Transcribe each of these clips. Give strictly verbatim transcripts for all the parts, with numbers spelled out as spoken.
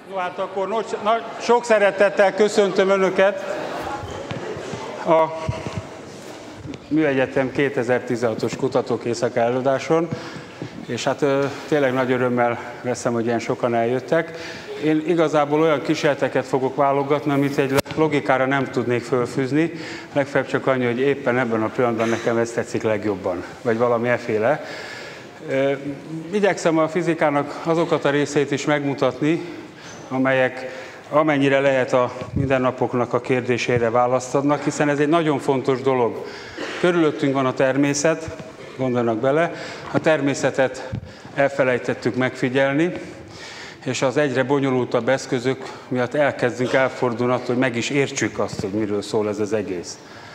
No, hát akkor no, na, sok szeretettel köszöntöm Önöket a Műegyetem kétezer-tizenhatos kutatókészak előadáson, és hát tényleg nagy örömmel veszem, hogy ilyen sokan eljöttek. Én igazából olyan kísérleteket fogok válogatni, amit egy logikára nem tudnék fölfűzni, legfeljebb csak annyi, hogy éppen ebben a pillanatban nekem ez tetszik legjobban, vagy valami efféle. Igyekszem a fizikának azokat a részeit is megmutatni, amelyek amennyire lehet a mindennapoknak a kérdésére választ adnak, hiszen ez egy nagyon fontos dolog. Körülöttünk van a természet, gondolnak bele, a természetet elfelejtettük megfigyelni, és az egyre bonyolultabb eszközök miatt elkezdünk elfordulni attól, hogy meg is értsük azt, hogy miről szól ez az egész.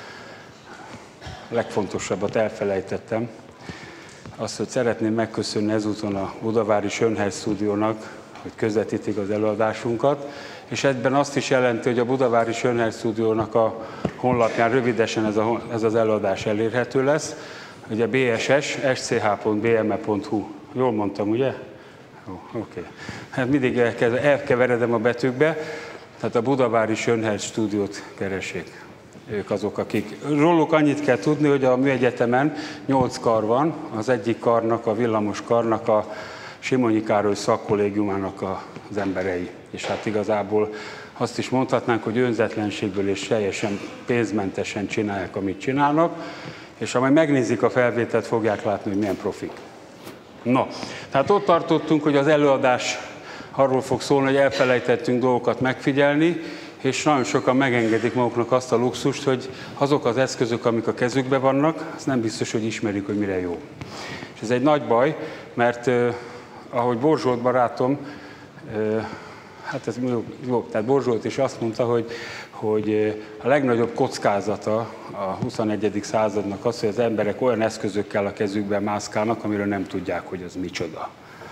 A legfontosabbat elfelejtettem. Azt, hogy szeretném megköszönni ezúton a Budavári Schönheis Stúdiónak, hogy közvetítik az előadásunkat, és egyben azt is jelenti, hogy a Budavári Schönheis Stúdiónak a honlapján rövidesen ez, a, ez az előadás elérhető lesz. Ugye bé es es pont s c h pont b m e pont h u. Jól mondtam, ugye? Oké. Okay. Hát mindig elkeveredem a betűkbe, tehát a Budavári Schönheis Stúdiót keressék. Ők azok, akik. Róluk annyit kell tudni, hogy a Műegyetemen nyolc kar van, az egyik karnak, a villamos karnak a Simonyi Károly szakkollégiumának az emberei. És hát igazából azt is mondhatnánk, hogy önzetlenségből és teljesen pénzmentesen csinálják, amit csinálnak, és ha majd megnézik a felvételt, fogják látni, hogy milyen profik. No, tehát ott tartottunk, hogy az előadás arról fog szólni, hogy elfelejtettünk dolgokat megfigyelni, és nagyon sokan megengedik maguknak azt a luxust, hogy azok az eszközök, amik a kezükben vannak, azt nem biztos, hogy ismerik, hogy mire jó. És ez egy nagy baj, mert eh, ahogy Borzsolt barátom, eh, hát ez jó, tehát Borzsolt is azt mondta, hogy, hogy a legnagyobb kockázata a huszonegyedik századnak az, hogy az emberek olyan eszközökkel a kezükben mászkálnak, amiről nem tudják, hogy az micsoda.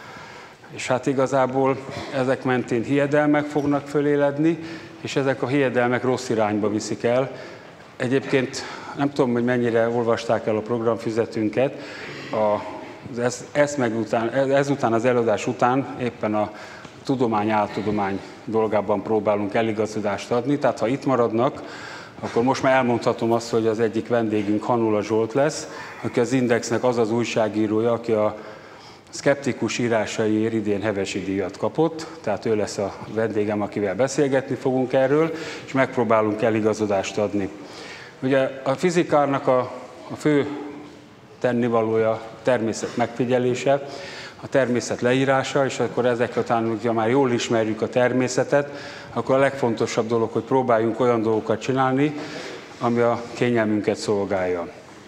És hát igazából ezek mentén hiedelmek fognak föléledni, és ezek a hiedelmek rossz irányba viszik el. Egyébként nem tudom, hogy mennyire olvasták el a programfüzetünket, az ez, ez meg után, ezután az előadás után éppen a tudomány, áltudomány dolgában próbálunk eligazodást adni, tehát ha itt maradnak, akkor most már elmondhatom azt, hogy az egyik vendégünk Hanula Zsolt lesz, aki az Indexnek az az újságírója, aki a szkeptikus írásaiért idén Hevesi díjat kapott, tehát ő lesz a vendégem, akivel beszélgetni fogunk erről, és megpróbálunk eligazodást adni. Ugye a fizikának a, a fő tennivalója a természet megfigyelése, a természet leírása, és akkor ezek után, hogyha már jól ismerjük a természetet, akkor a legfontosabb dolog, hogy próbáljunk olyan dolgokat csinálni, ami a kényelmünket szolgálja.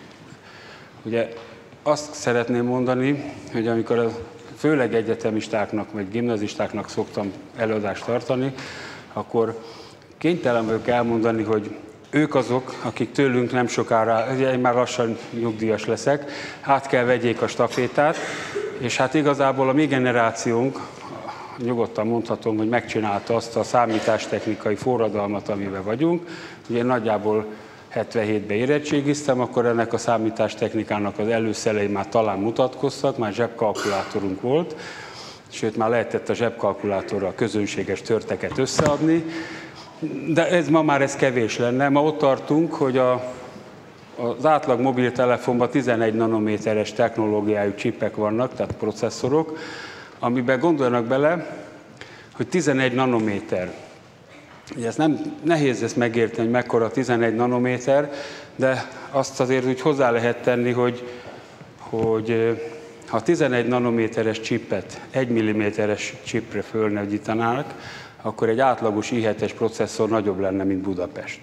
Ugye azt szeretném mondani, hogy amikor a főleg egyetemistáknak vagy gimnazistáknak szoktam előadást tartani, akkor kénytelen vagyok elmondani, hogy ők azok, akik tőlünk nem sokára, ugye én már lassan nyugdíjas leszek, át kell vegyék a stafétát, és hát igazából a mi generációnk, nyugodtan mondhatom, hogy megcsinálta azt a számítástechnikai forradalmat, amiben vagyunk. Ugye én nagyjából hetvenhétben érettségiztem, akkor ennek a számítástechnikának az előszelei már talán mutatkoztak, már zsebkalkulátorunk volt, sőt már lehetett a zsebkalkulátorral közönséges törteket összeadni, de ez ma már ez kevés lenne. Ma ott tartunk, hogy a, az átlag mobiltelefonban tizenegy nanométeres technológiájú csipek vannak, tehát processzorok, amiben gondoljanak bele, hogy tizenegy nanométer. Ugye ez nem nehéz ezt megérteni, hogy mekkora tizenegy nanométer, de azt azért úgy hozzá lehet tenni, hogy, hogy ha tizenegy nanométeres csipet egy milliméteres csipre fölnagyítanák, akkor egy átlagos i hetes processzor nagyobb lenne, mint Budapest.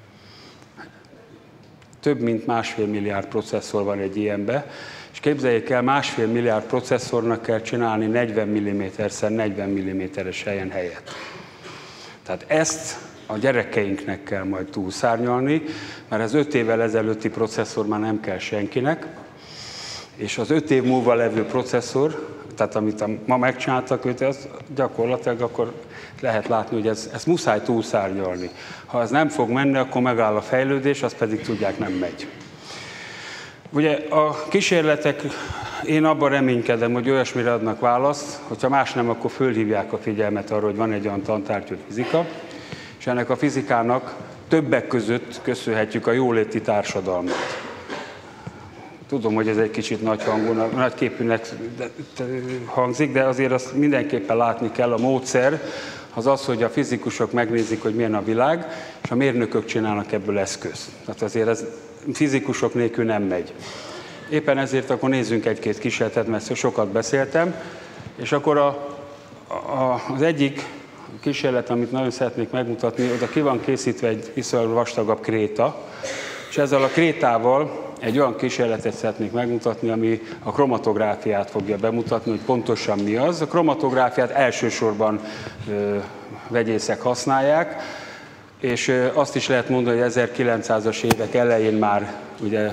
Több mint másfél milliárd processzor van egy ilyenbe, és képzeljék el, másfél milliárd processzornak kell csinálni negyven milliméterszer negyven milliméteres helyen helyet. Tehát ezt a gyerekeinknek kell majd túlszárnyalni, mert az öt évvel ezelőtti processzor már nem kell senkinek, és az öt év múlva levő processzor, tehát amit ma megcsináltak, őt, az gyakorlatilag akkor lehet látni, hogy ez, ez muszáj túlszárnyalni. Ha ez nem fog menni, akkor megáll a fejlődés, az pedig tudják, nem megy. Ugye a kísérletek, én abban reménykedem, hogy olyasmire adnak választ, hogyha más nem, akkor fölhívják a figyelmet arra, hogy van egy olyan tantárgy, hogy fizika, és ennek a fizikának többek között köszönhetjük a jóléti társadalmat. Tudom, hogy ez egy kicsit nagy hangú, nagy képűnek hangzik, de azért azt mindenképpen látni kell. A módszer az az, hogy a fizikusok megnézik, hogy milyen a világ, és a mérnökök csinálnak ebből eszközt. Tehát azért ez fizikusok nélkül nem megy. Éppen ezért akkor nézzünk egy-két kísérletet, mert sokat beszéltem, és akkor a, a, az egyik kísérlet, amit nagyon szeretnék megmutatni, oda ki van készítve egy viszonylag vastagabb kréta, és ezzel a krétával egy olyan kísérletet szeretnék megmutatni, ami a kromatográfiát fogja bemutatni, hogy pontosan mi az. A kromatográfiát elsősorban ö, vegyészek használják, és ö, azt is lehet mondani, hogy ezerkilencszázas évek elején már ugye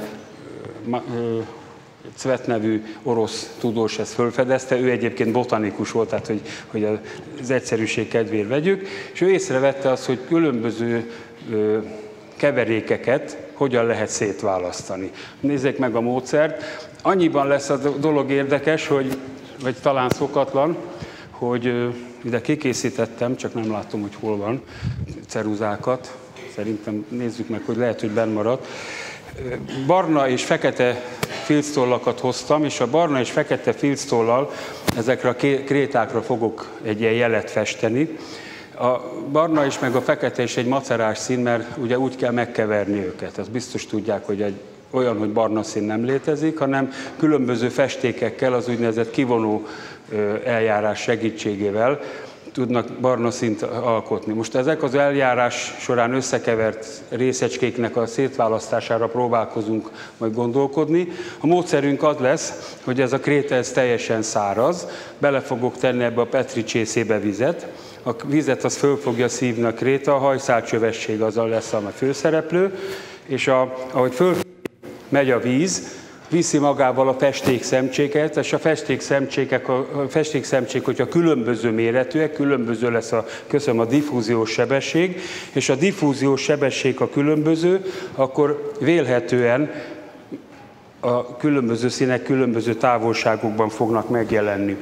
Cvet nevű orosz tudós ezt felfedezte, ő egyébként botanikus volt, tehát hogy, hogy az egyszerűség kedvéért vegyük, és ő észrevette azt, hogy különböző ö, keverékeket hogyan lehet szétválasztani. Nézzék meg a módszert. Annyiban lesz a dolog érdekes, hogy, vagy talán szokatlan, hogy ö, ide kikészítettem, csak nem látom, hogy hol van, ceruzákat. Szerintem nézzük meg, hogy lehet, hogy benn maradt. Barna és fekete filctollakat hoztam, és a barna és fekete filctollal ezekre a krétákra fogok egy ilyen jelet festeni. A barna is, meg a fekete is egy macerás szín, mert ugye úgy kell megkeverni őket. Azt biztos tudják, hogy egy olyan, hogy barna szín nem létezik, hanem különböző festékekkel, az úgynevezett kivonó eljárás segítségével tudnak barna színt alkotni. Most ezek az eljárás során összekevert részecskéknek a szétválasztására próbálkozunk majd gondolkodni. A módszerünk az lesz, hogy ez a kréta ez teljesen száraz, bele fogok tenni ebbe a Petri csészébe vizet, a vizet az föl fogja szívni a kréta, a hajszálcsövesség az lesz a főszereplő, és a, ahogy föl megy a víz, viszi magával a festékszemcséket, és a festékszemcsékek, a festékszemcsék, hogyha különböző méretűek, különböző lesz a, köszönöm, a diffúziós sebesség, és a diffúziós sebesség a különböző, akkor vélhetően a különböző színek különböző távolságokban fognak megjelenni.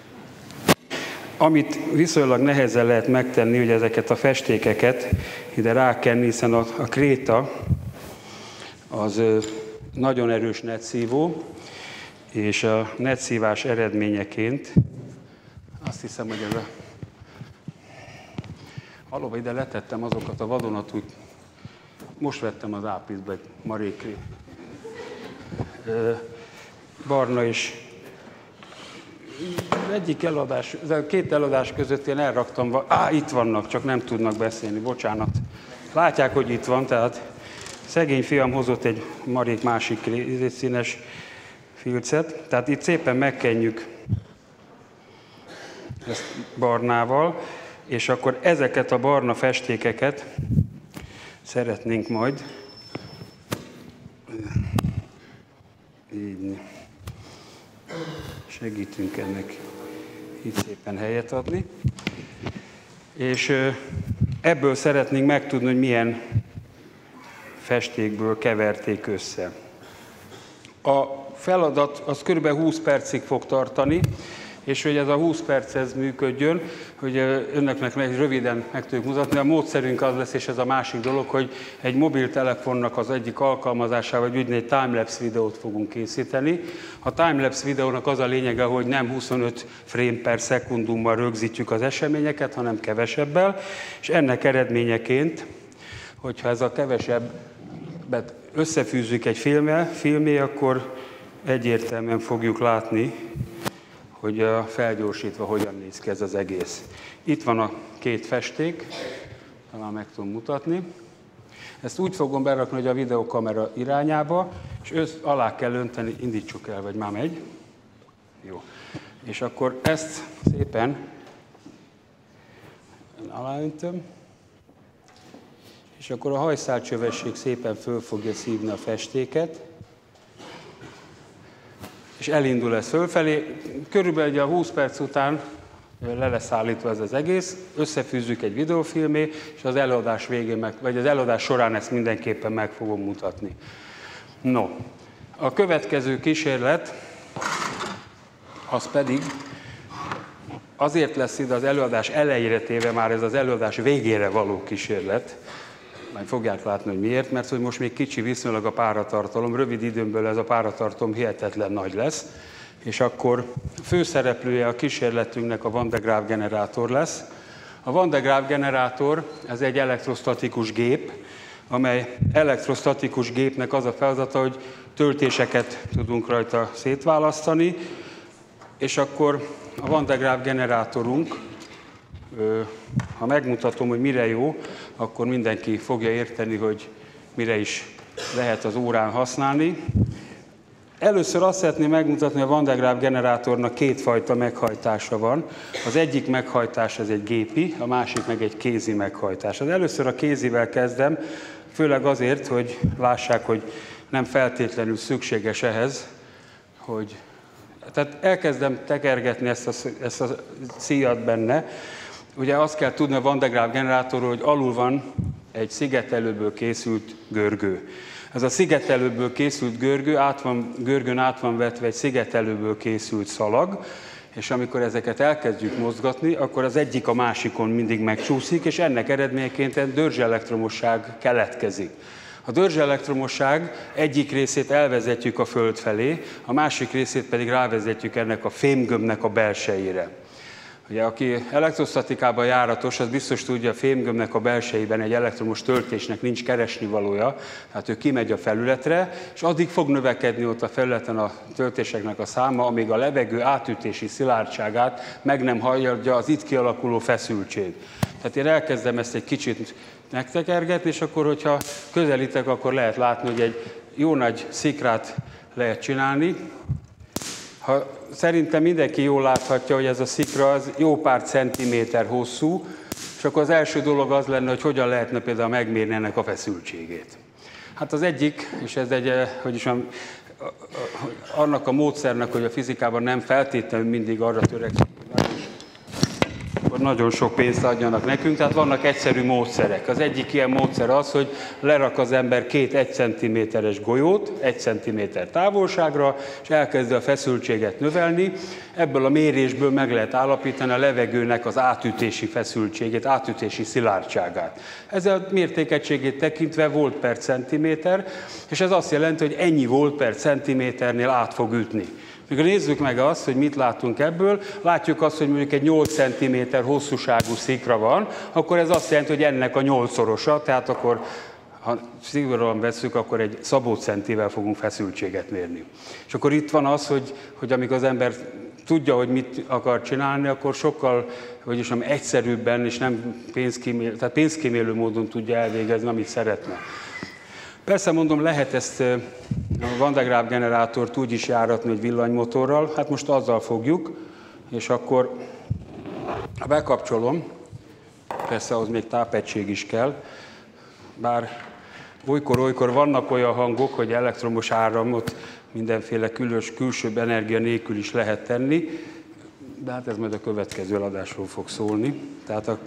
Amit viszonylag nehezen lehet megtenni, hogy ezeket a festékeket ide rákenni, hiszen a, a kréta az nagyon erős netszívó, és a netszívás eredményeként azt hiszem, hogy ez a... Valóban ide letettem azokat a vadonatúj... Most vettem az ápizba egy marék barna és egyik eladás, a két eladás között én elraktam, á, itt vannak, csak nem tudnak beszélni, bocsánat. Látják, hogy itt van, tehát szegény fiam hozott egy marék másik színes filcet, tehát itt szépen megkenjük ezt barnával, és akkor ezeket a barna festékeket szeretnénk majd így segítünk ennek így szépen helyet adni, és ebből szeretnénk megtudni, hogy milyen festékből keverték össze. A feladat az kb. húsz percig fog tartani, és hogy ez a húsz perc ez működjön, hogy önöknek meg röviden meg tudjuk mutatni. A módszerünk az lesz, és ez a másik dolog, hogy egy mobiltelefonnak az egyik alkalmazásával, vagy úgynevezett egy timelapse videót fogunk készíteni. A timelapse videónak az a lényege, hogy nem huszonöt frame per szekundummal rögzítjük az eseményeket, hanem kevesebbel, és ennek eredményeként, hogyha ez a kevesebbet összefűzzük egy filmmel, filmé, akkor egyértelműen fogjuk látni, hogy felgyorsítva hogyan néz ki ez az egész. Itt van a két festék, talán meg tudom mutatni. Ezt úgy fogom berakni, hogy a videokamera irányába, és össz, alá kell önteni, indítsuk el, vagy már megy. Jó. És akkor ezt szépen aláöntöm, és akkor a hajszálcsövesség szépen föl fogja szívni a festéket, és elindul ez fölfelé. Körülbelül a húsz perc után le lesz állítva ez az egész, összefűzzük egy videófilmé, és az előadás végén, meg, vagy az előadás során ezt mindenképpen meg fogom mutatni. No, A következő kísérlet, az pedig azért lesz ide az előadás elejére téve, már ez az előadás végére való kísérlet. Majd fogják látni, hogy miért, mert hogy most még kicsi viszonylag a páratartalom, rövid időmből ez a páratartalom hihetetlen nagy lesz, és akkor főszereplője a kísérletünknek a Van de Graaff generátor lesz. A Van de Graaff generátor, ez egy elektrostatikus gép, amely elektrostatikus gépnek az a feladata, hogy töltéseket tudunk rajta szétválasztani, és akkor a Van de Graaff generátorunk, ha megmutatom, hogy mire jó, akkor mindenki fogja érteni, hogy mire is lehet az órán használni. Először azt szeretném megmutatni, hogy a Van de Graaff generátornak kétfajta meghajtása van. Az egyik meghajtás ez egy gépi, a másik meg egy kézi meghajtás. Az először a kézivel kezdem, főleg azért, hogy lássák, hogy nem feltétlenül szükséges ehhez, hogy... Tehát elkezdem tekergetni ezt a, ezt a szíjat benne. Ugye azt kell tudni a Van de Graaff generátorról, hogy alul van egy szigetelőből készült görgő. Ez a szigetelőből készült görgő, át van, görgőn át van vetve egy szigetelőből készült szalag, és amikor ezeket elkezdjük mozgatni, akkor az egyik a másikon mindig megcsúszik, és ennek eredményeként egy dörzselektromosság keletkezik. A dörzselektromosság egyik részét elvezetjük a Föld felé, a másik részét pedig rávezetjük ennek a fémgömbnek a belsejére. Ugye, aki elektrosztatikában járatos, az biztos tudja, a fémgömbnek a belsejében egy elektromos töltésnek nincs keresnivalója, tehát ő kimegy a felületre, és addig fog növekedni ott a felületen a töltéseknek a száma, amíg a levegő átütési szilárdságát meg nem hagyja az itt kialakuló feszültség. Tehát én elkezdem ezt egy kicsit megtekergetni, és akkor, hogyha közelítek, akkor lehet látni, hogy egy jó nagy szikrát lehet csinálni. Ha szerintem mindenki jól láthatja, hogy ez a szikra az jó pár centiméter hosszú, és akkor az első dolog az lenne, hogy hogyan lehetne például megmérni ennek a feszültségét. Hát az egyik, és ez egy, hogy is mondjam, annak a módszernek, hogy a fizikában nem feltétlenül mindig arra törekszik, hogy nagyon sok pénzt adjanak nekünk, tehát vannak egyszerű módszerek. Az egyik ilyen módszer az, hogy lerak az ember két egy centiméteres golyót, egy centiméter távolságra, és elkezdi a feszültséget növelni. Ebből a mérésből meg lehet állapítani a levegőnek az átütési feszültségét, átütési szilárdságát. Ez a mértékegységét tekintve volt per centiméter, és ez azt jelenti, hogy ennyi volt per centiméternél át fog ütni. Mikor nézzük meg azt, hogy mit látunk ebből, látjuk azt, hogy mondjuk egy nyolc centiméter hosszúságú szikra van, akkor ez azt jelenti, hogy ennek a nyolcszorosa, tehát akkor, ha szigorúan vesszük, akkor egy szabócentivel fogunk feszültséget mérni. És akkor itt van az, hogy, hogy amikor az ember tudja, hogy mit akar csinálni, akkor sokkal, vagyis nem egyszerűbben és nem pénzkímélő, tehát pénzkímélő módon tudja elvégezni, amit szeretne. Persze mondom, lehet ezt a Van de Graaff generátort úgy is járatni, hogy villanymotorral, hát most azzal fogjuk, és akkor ha bekapcsolom, persze ahhoz még tápegység is kell, bár olykor-olykor vannak olyan hangok, hogy elektromos áramot mindenféle külös, külsőbb energia nélkül is lehet tenni, de hát ez majd a következő adásról fog szólni, tehát a,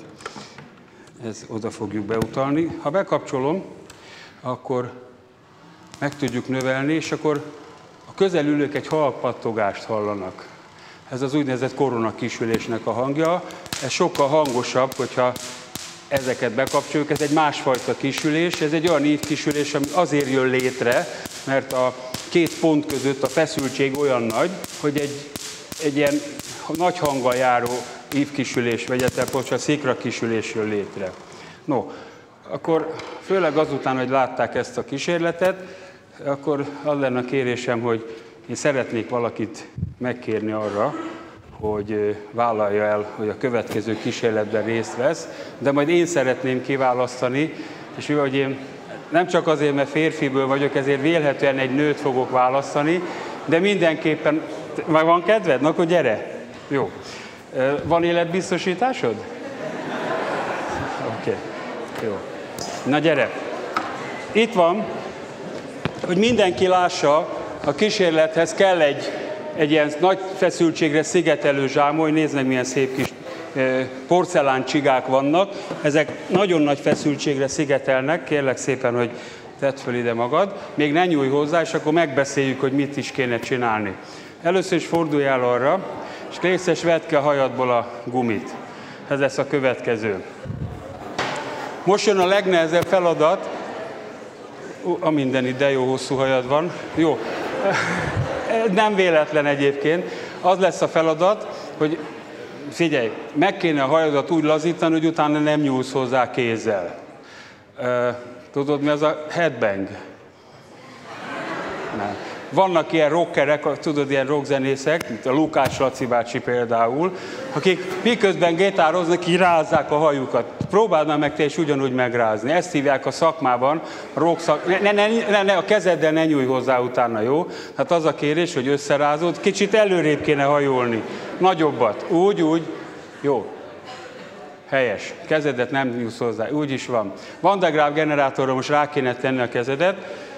ez oda fogjuk beutalni. Ha bekapcsolom, akkor meg tudjuk növelni, és akkor a közelülők egy halk pattogást hallanak. Ez az úgynevezett koronakisülésnek a hangja. Ez sokkal hangosabb, hogyha ezeket bekapcsoljuk. Ez egy másfajta kisülés. Ez egy olyan ívkisülés, ami azért jön létre, mert a két pont között a feszültség olyan nagy, hogy egy, egy ilyen nagy hanggal járó ívkisülés, vegyetek, bocsánat, szikrakisülés jön létre. No, akkor főleg azután, hogy látták ezt a kísérletet, akkor az lenne a kérésem, hogy én szeretnék valakit megkérni arra, hogy vállalja el, hogy a következő kísérletben részt vesz, de majd én szeretném kiválasztani, és mivel hogy én nem csak azért, mert férfiből vagyok, ezért vélhetően egy nőt fogok választani, de mindenképpen... Már van kedved? Na, akkor gyere! Jó. Van életbiztosításod? Oké. Okay. Jó. Na gyere! Itt van, hogy mindenki lássa, a kísérlethez kell egy, egy ilyen nagy feszültségre szigetelő zsámoly, nézd meg milyen szép kis e, porceláncsigák vannak, ezek nagyon nagy feszültségre szigetelnek, kérlek szépen, hogy tedd föl ide magad, még ne nyújj hozzá, és akkor megbeszéljük, hogy mit is kéne csinálni. Először is forduljál arra, és légy szíves, vedd ki a hajadból a gumit. Ez lesz a következő. Most jön a legnehezebb feladat. Ó, a minden ide, jó hosszú hajad van. Jó. Nem véletlen egyébként. Az lesz a feladat, hogy figyelj, meg kéne a hajadat úgy lazítani, hogy utána nem nyúlsz hozzá kézzel. Tudod, mi az a headbang? Nem. Vannak ilyen rockerek, tudod, ilyen rockzenészek, mint a Lukács Laci bácsi például, akik miközben gitároznak, kirázzák a hajukat. Próbáld már meg te is ugyanúgy megrázni. Ezt hívják a szakmában, a rock szak... ne, ne, ne, ne, a kezeddel ne nyújj hozzá utána, jó? Hát az a kérés, hogy összerázod, kicsit előrébb kéne hajolni. Nagyobbat. Úgy, úgy. Jó. Helyes. Kezedet nem nyújsz hozzá. Úgy is van. Van de Graaff generátorra most rá kéne tenni a kezedet.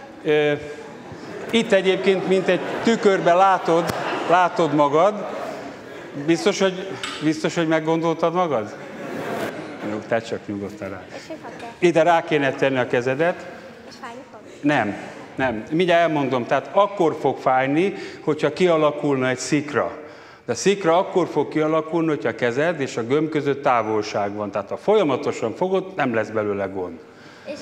Itt egyébként, mint egy tükörbe látod, látod magad. Biztos, hogy, biztos, hogy meggondoltad magad? Jó, te csak nyugodtan rá. Ide rá kéne tenni a kezedet. És fájni fog? Nem, nem. Mindjárt elmondom, tehát akkor fog fájni, hogyha kialakulna egy szikra. De a szikra akkor fog kialakulni, hogyha a kezed és a gömb között távolság van. Tehát ha folyamatosan fogod, nem lesz belőle gond. És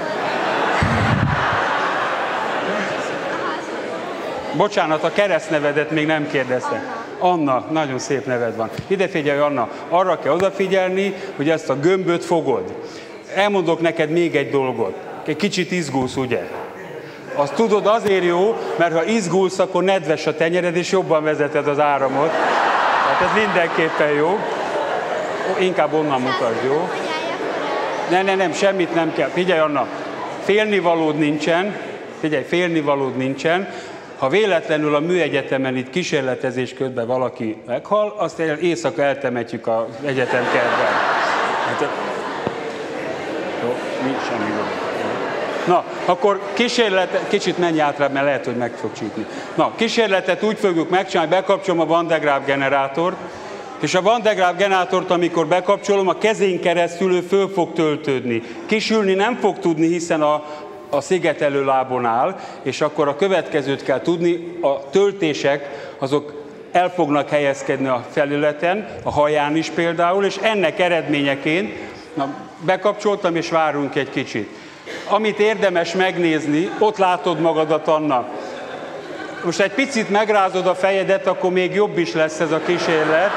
bocsánat, a keresztnevedet még nem kérdeztem. Anna. Anna, nagyon szép neved van. Ide figyelj, Anna, arra kell odafigyelni, hogy ezt a gömböt fogod. Elmondok neked még egy dolgot. Egy kicsit izgulsz, ugye? Azt tudod, azért jó, mert ha izgulsz, akkor nedves a tenyered, és jobban vezeted az áramot. Tehát ez mindenképpen jó. Inkább onnan mutasd, jó? Ne, ne, nem, semmit nem kell. Figyelj, Anna, félnivalód nincsen. Figyelj, félnivalód nincsen. Ha véletlenül a műegyetemen itt kísérletezés közben valaki meghal, azt éjszaka eltemetjük az egyetemkertben. Hát, jó, nincs semmi gond. Na, akkor kísérletet, kicsit menj átrább, mert lehet, hogy meg fog csípni. Na, kísérletet úgy fogjuk megcsinálni, bekapcsolom a Van de Graaff generátort, és a Van de Graaff generátort, amikor bekapcsolom, a kezén keresztül ő föl fog töltődni. Kisülni nem fog tudni, hiszen a a szigetelő lábon áll, és akkor a következőt kell tudni, a töltések azok el fognak helyezkedni a felületen, a haján is például, és ennek eredményeként, na, bekapcsoltam és várunk egy kicsit. Amit érdemes megnézni, ott látod magadat, Anna. Most egy picit megrázod a fejedet, akkor még jobb is lesz ez a kísérlet.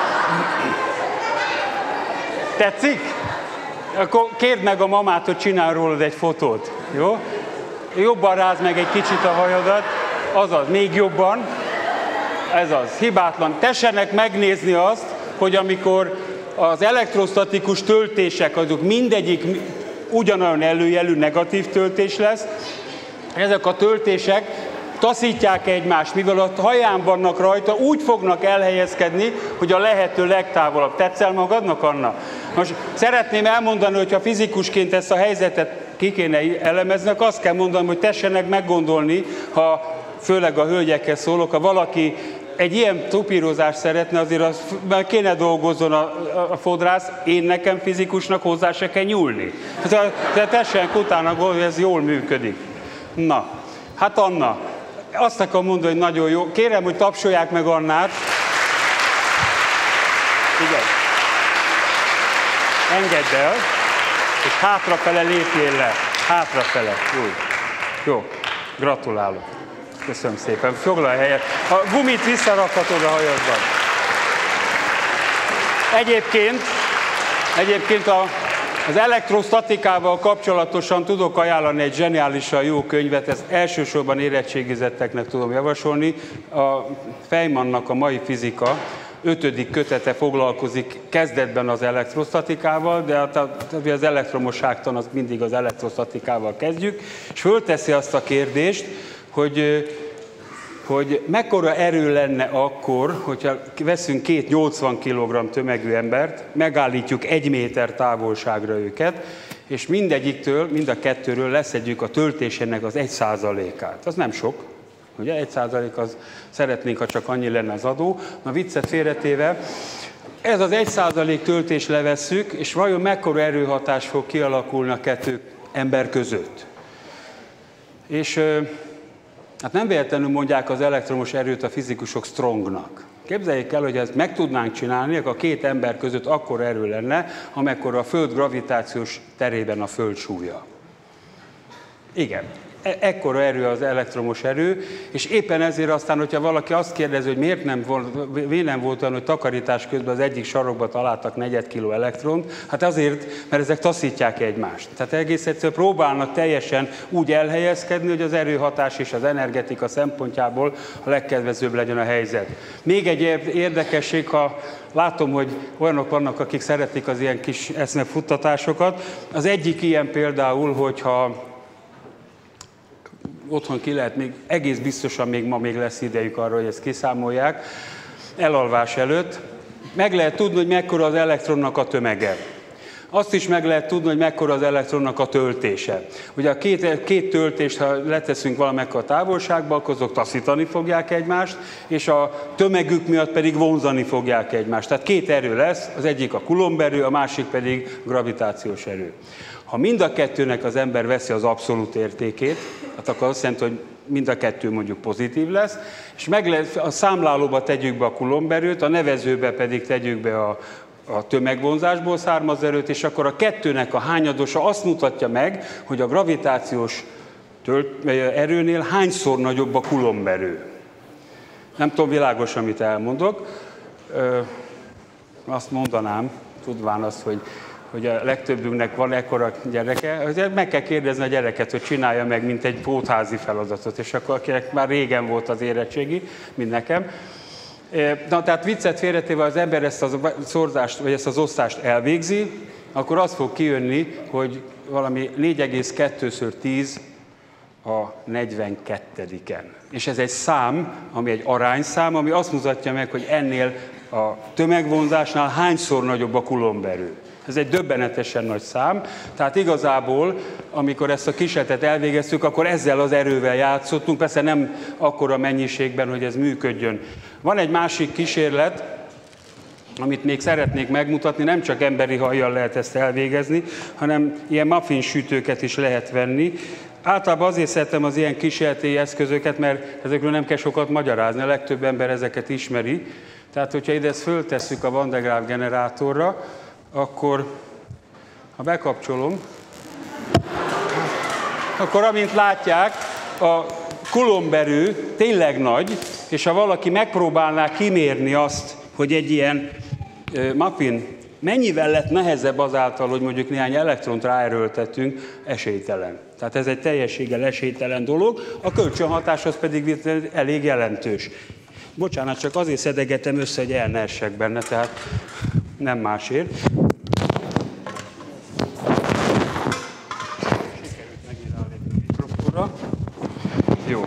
Tetszik? Akkor kérd meg a mamát, hogy csinál rólad egy fotót, jó? Jobban rázd meg egy kicsit a hajadat, azaz, még jobban, ez az, hibátlan. Tessenek megnézni azt, hogy amikor az elektrostatikus töltések, azok mindegyik ugyanolyan előjelű negatív töltés lesz, ezek a töltések taszítják egymást, mivel a haján vannak rajta, úgy fognak elhelyezkedni, hogy a lehető legtávolabb. Tetszel magadnak, Anna? Most szeretném elmondani, hogy ha fizikusként ezt a helyzetet ki kéne elemeznek, azt kell mondanom, hogy tessenek meggondolni, ha főleg a hölgyekkel szólok, ha valaki egy ilyen tupírozást szeretne, azért az, mert kéne dolgozzon a, a, a fodrász, én nekem fizikusnak hozzá se kell nyúlni. Tehát tessenek utána, hogy ez jól működik. Na, hát Anna, azt akarom mondani, hogy nagyon jó. Kérem, hogy tapsolják meg Annát. Igen. Engedd el, és hátrafele lépjél le. Hátrafele. Jó. Jó. Gratulálok. Köszönöm szépen. Foglalj helyet. A gumit visszarakhatod a hajadban. Egyébként, egyébként a, az elektrostatikával kapcsolatosan tudok ajánlani egy zseniálisan jó könyvet, ezt elsősorban érettségizetteknek tudom javasolni. A Feynmannak a Mai fizika ötödik kötete foglalkozik kezdetben az elektrostatikával, de az elektromosságtan az mindig az elektrostatikával kezdjük, és fölteszi azt a kérdést, hogy, hogy mekkora erő lenne akkor, hogyha veszünk két nyolcvan kilogramm tömegű embert, megállítjuk egy méter távolságra őket, és mindegyiktől, mind a kettőről leszedjük a töltésének az egy százalékát. Az nem sok. Ugye egy százalék az szeretnénk, ha csak annyi lenne az adó. Na viccet félretéve, ez az egy százalék töltés levesszük, és vajon mekkora erőhatás fog kialakulni a kettő ember között? És hát nem véletlenül mondják az elektromos erőt a fizikusok strongnak. Képzeljék el, hogy ezt meg tudnánk csinálni, akkor a két ember között akkora erő lenne, amekkora a Föld gravitációs terében a Föld súlya. Igen. Ekkora erő az elektromos erő, és éppen ezért aztán, hogyha valaki azt kérdezi, hogy miért nem volt, miért nem volt olyan, hogy takarítás közben az egyik sarokba találtak negyed kiló elektront, hát azért, mert ezek taszítják egymást. Tehát egész egyszerűen próbálnak teljesen úgy elhelyezkedni, hogy az erőhatás és az energetika szempontjából a legkedvezőbb legyen a helyzet. Még egy érdekesség, ha látom, hogy olyanok vannak, akik szeretik az ilyen kis eszmefuttatásokat. Az egyik ilyen például, hogyha otthon ki lehet, még egész biztosan még ma még lesz idejük arra, hogy ezt kiszámolják, elalvás előtt. Meg lehet tudni, hogy mekkora az elektronnak a tömege. Azt is meg lehet tudni, hogy mekkora az elektronnak a töltése. Ugye a két, két töltést, ha leteszünk valamekkora távolságba, akkor azok taszítani fogják egymást, és a tömegük miatt pedig vonzani fogják egymást. Tehát két erő lesz, az egyik a Coulomb erő, a másik pedig gravitációs erő. Ha mind a kettőnek az ember veszi az abszolút értékét, hát akkor azt jelenti, hogy mind a kettő mondjuk pozitív lesz, és meg lehet, a számlálóba tegyük be a Coulomb erőt, a nevezőbe pedig tegyük be a, a tömegvonzásból származó erőt, és akkor a kettőnek a hányadosa azt mutatja meg, hogy a gravitációs tölt, erőnél hányszor nagyobb a Coulomb erő. Nem tudom, világos, amit elmondok. Ö, azt mondanám, tudván azt, hogy hogy a legtöbbünknek van ekkora gyereke, meg kell kérdezni a gyereket, hogy csinálja meg, mint egy pótházi feladatot, és akkor akinek már régen volt az érettségi, mint nekem. Na, tehát viccet félretéve, az ember ezt a szorzást, vagy ezt az osztást elvégzi, akkor az fog kijönni, hogy valami négy egész kettőször tíz a negyvenkettediken. És ez egy szám, ami egy arányszám, ami azt mutatja meg, hogy ennél a tömegvonzásnál hányszor nagyobb a Coulomb erő. Ez egy döbbenetesen nagy szám, tehát igazából, amikor ezt a kísérletet elvégeztük, akkor ezzel az erővel játszottunk, persze nem akkora mennyiségben, hogy ez működjön. Van egy másik kísérlet, amit még szeretnék megmutatni, nem csak emberi hajjal lehet ezt elvégezni, hanem ilyen muffinsütőket is lehet venni. Általában azért szeretem az ilyen kísérleti eszközöket, mert ezekről nem kell sokat magyarázni, a legtöbb ember ezeket ismeri. Tehát, hogyha ide ezt föltesszük a Van de Graaff generátorra, akkor, ha bekapcsolom, akkor amint látják, a Coulomb erő tényleg nagy, és ha valaki megpróbálná kimérni azt, hogy egy ilyen muffin mennyivel lett nehezebb azáltal, hogy mondjuk néhány elektront ráerőltettünk, esélytelen. Tehát ez egy teljességgel esélytelen dolog, a kölcsönhatás az pedig elég jelentős. Bocsánat, csak azért szedegetem össze, hogy el ne essek benne, tehát nem másért. Sikerült megint rálépni a mikrofonra. Jó.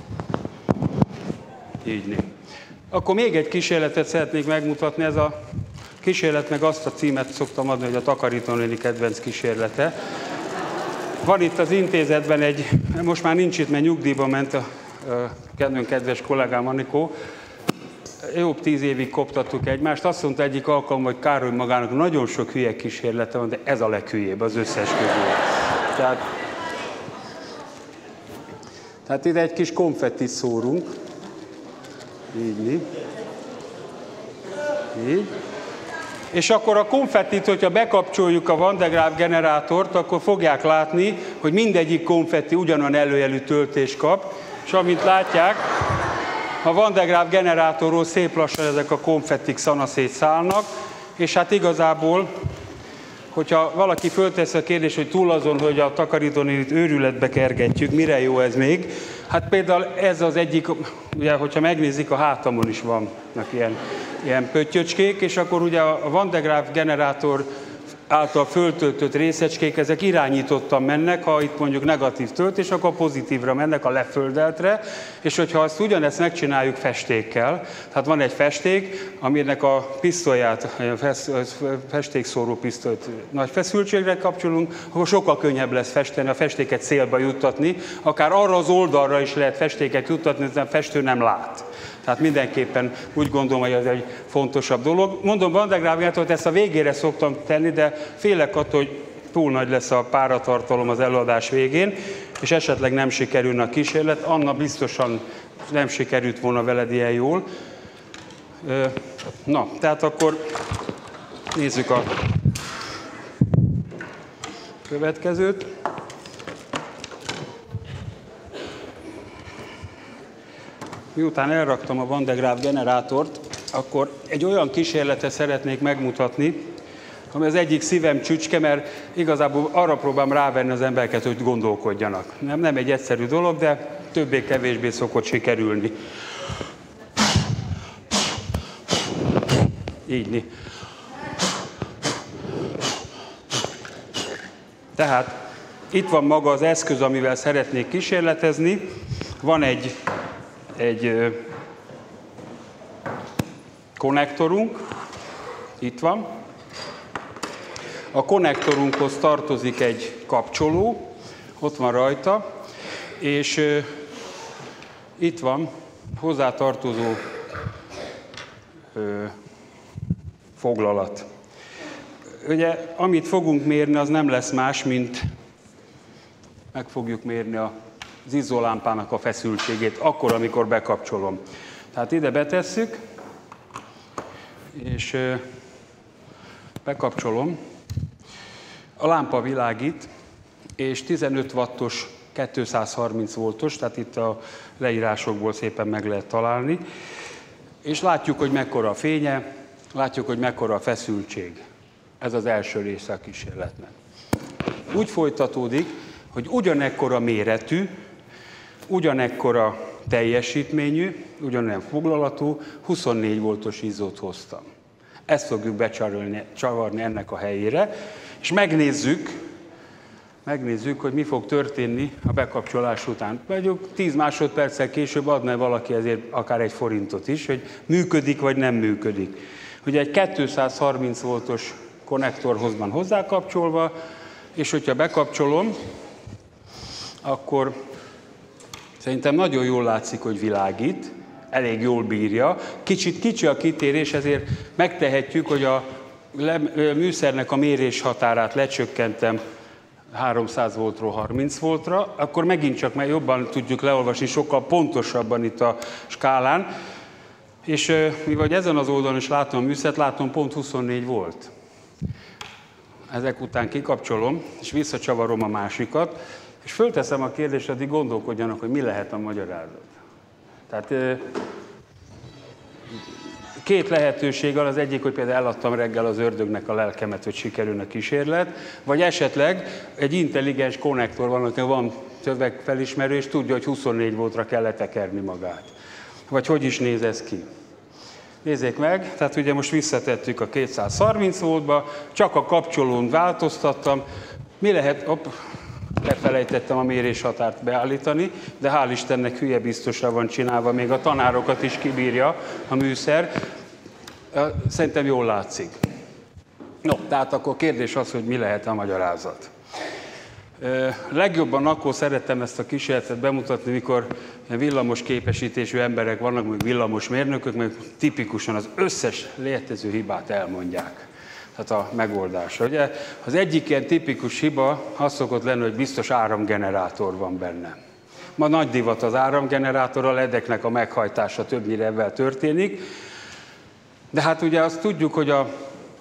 Így né. Akkor még egy kísérletet szeretnék megmutatni. Ez a kísérlet, meg azt a címet szoktam adni, hogy a takarítónéni kedvenc kísérlete. Van itt az intézetben egy, most már nincs itt, mert nyugdíjba ment a, a kedves kollégám Anikó. Jobb tíz évig koptattuk egymást. Azt mondta egyik alkalommal, hogy Károly magának nagyon sok hülye kísérlete van, de ez a leghülyébb az összes közül. Tehát, tehát ide egy kis konfettit szórunk. Így, így. Így. És akkor a konfettit, hogyha bekapcsoljuk a Van de Graaff generátort, akkor fogják látni, hogy mindegyik konfetti ugyanolyan előjelű töltést kap, és amint látják, a Van de Graaff generátorról szép lassan ezek a konfettik szanaszét szállnak, és hát igazából, hogyha valaki fölteszi a kérdést, hogy túl azon, hogy a takarítónénit őrületbe kergetjük, mire jó ez még? Hát például ez az egyik, ugye, hogyha megnézik, a hátamon is vannak ilyen, ilyen pöttyöcskék, és akkor ugye a Van de Graaff generátor által föltöltött részecskék, ezek irányítottan mennek, ha itt mondjuk negatív töltés, akkor pozitívra mennek, a leföldeltre, és hogyha azt ugyanezt megcsináljuk festékkel, tehát van egy festék, aminek a pisztolyát, festékszóró pisztolyt nagy feszültségre kapcsolunk, akkor sokkal könnyebb lesz festeni, a festéket célba juttatni, akár arra az oldalra is lehet festéket juttatni, de a festő nem lát. Tehát mindenképpen úgy gondolom, hogy ez egy fontosabb dolog. Mondom, Van de Graaff, hogy ezt a végére szoktam tenni, de félek attól, hogy túl nagy lesz a páratartalom az előadás végén. és esetleg nem sikerülne a kísérlet, Anna biztosan nem sikerült volna veled ilyen jól. Na, tehát akkor nézzük a következőt. Miután elraktam a Van de Graaff generátort, akkor egy olyan kísérletet szeretnék megmutatni, ami az egyik szívem csücske, mert igazából arra próbálom rávenni az embereket, hogy gondolkodjanak. Nem, nem egy egyszerű dolog, de többé-kevésbé szokott sikerülni. Így. Tehát itt van maga az eszköz, amivel szeretnék kísérletezni. Van egy, egy konnektorunk, itt van. A konnektorunkhoz tartozik egy kapcsoló, ott van rajta, és uh, itt van hozzátartozó uh, foglalat. Ugye, amit fogunk mérni, az nem lesz más, mint meg fogjuk mérni az izzólámpának a feszültségét, akkor, amikor bekapcsolom. Tehát ide betesszük, és uh, bekapcsolom. A lámpa világít, és tizenöt wattos, kétszázharminc voltos, tehát itt a leírásokból szépen meg lehet találni. És látjuk, hogy mekkora a fénye, látjuk, hogy mekkora a feszültség. Ez az első része a kísérletnek. Úgy folytatódik, hogy ugyanekkora méretű, ugyanekkora teljesítményű, ugyanolyan foglalatú, huszonnégy voltos izzót hoztam. Ezt fogjuk becsavarni ennek a helyére, és megnézzük, megnézzük, hogy mi fog történni a bekapcsolás után. Mondjuk tíz másodperccel később adna valaki ezért akár egy forintot is, hogy működik vagy nem működik. Ugye egy kétszázharminc voltos konnektorhoz van hozzákapcsolva, és hogyha bekapcsolom, akkor szerintem nagyon jól látszik, hogy világít, elég jól bírja. Kicsit kicsi a kitérés, ezért megtehetjük, hogy a műszernek a mérés határát lecsökkentem háromszáz voltról harminc voltra, akkor megint csak már jobban tudjuk leolvasni, sokkal pontosabban itt a skálán. És mivel ezen az oldalon is látom a műszert, látom pont huszonnégy volt. Ezek után kikapcsolom, és visszacsavarom a másikat, és fölteszem a kérdést, addig gondolkodjanak, hogy mi lehet a magyarázat. Tehát két lehetőség van, az egyik, hogy például eladtam reggel az ördögnek a lelkemet, hogy sikerülne a kísérlet, vagy esetleg egy intelligens konnektor van, akinek van szövegfelismerő, és tudja, hogy huszonnégy voltra kell letekerni magát. Vagy hogy is néz ez ki? Nézzék meg, tehát ugye most visszatettük a kétszázharminc voltba, csak a kapcsolón változtattam. Mi lehet, hopp, lefelejtettem a méréshatárt beállítani, de hál' Istennek hülye biztosra van csinálva, még a tanárokat is kibírja a műszer. Szerintem jól látszik. No, tehát akkor kérdés az, hogy mi lehet a magyarázat. Legjobban akkor szerettem ezt a kísérletet bemutatni, mikor villamos képesítésű emberek vannak, meg villamos mérnökök, meg tipikusan az összes létező hibát elmondják. Tehát a megoldásra. Ugye az egyik ilyen tipikus hiba az szokott lenni, hogy biztos áramgenerátor van benne. Ma nagy divat az áramgenerátor, a ledeknek a meghajtása többnyire ebben történik. De hát ugye azt tudjuk, hogy a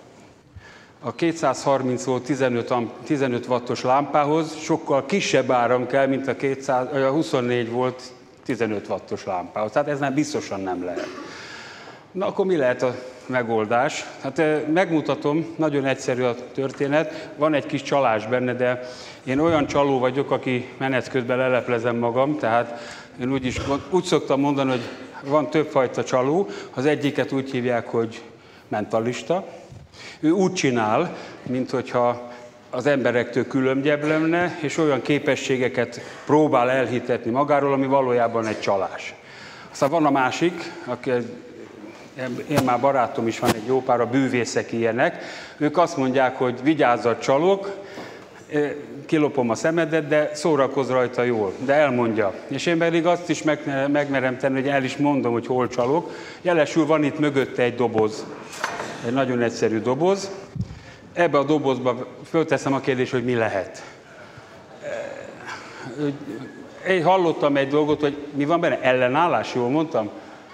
A kétszázharminc volt tizenöt wattos lámpához sokkal kisebb áram kell, mint a, kétszáz, a huszonnégy volt tizenöt wattos lámpához. Tehát ez nem biztosan nem lehet. Na akkor mi lehet a megoldás? Hát megmutatom, nagyon egyszerű a történet, van egy kis csalás benne, de én olyan csaló vagyok, aki menet közben leleplezem magam, tehát én úgy, is, úgy szoktam mondani, hogy van többfajta csaló, az egyiket úgy hívják, hogy mentalista. Ő úgy csinál, minthogyha az emberektől különbgyebb lenne, és olyan képességeket próbál elhitetni magáról, ami valójában egy csalás. Aztán van a másik, aki, én már barátom is van egy jó pár, a bűvészek ilyenek, ők azt mondják, hogy vigyázzat, csalok, kilopom a szemedet, de szórakozz rajta jól, de elmondja. És én pedig azt is meg, megmerem tenni, hogy el is mondom, hogy hol csalok. Jelesül van itt mögötte egy doboz, egy nagyon egyszerű doboz. Ebbe a dobozba fölteszem a kérdést, hogy mi lehet. Én hallottam egy dolgot, hogy mi van benne? Ellenállás, jól mondtam?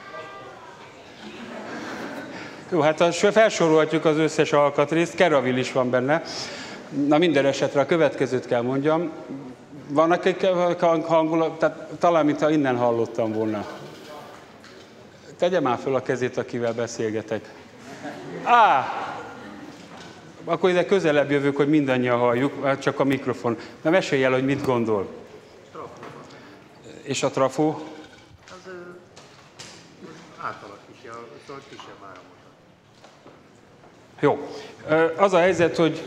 Jó, hát felsorolhatjuk az összes alkatrészt, Keravil is van benne. Na minden esetre a következőt kell mondjam. Vannak egy hangulat, tehát talán mintha innen hallottam volna. Tegye már föl a kezét, akivel beszélgetek. Á! Akkor ide közelebb jövök, hogy mindannyian halljuk, csak a mikrofon. Na mesélj el, hogy mit gondol. Trafó. És a trafó? Az átalakítja, szóval kisebb áramot. Jó. Az a helyzet, hogy...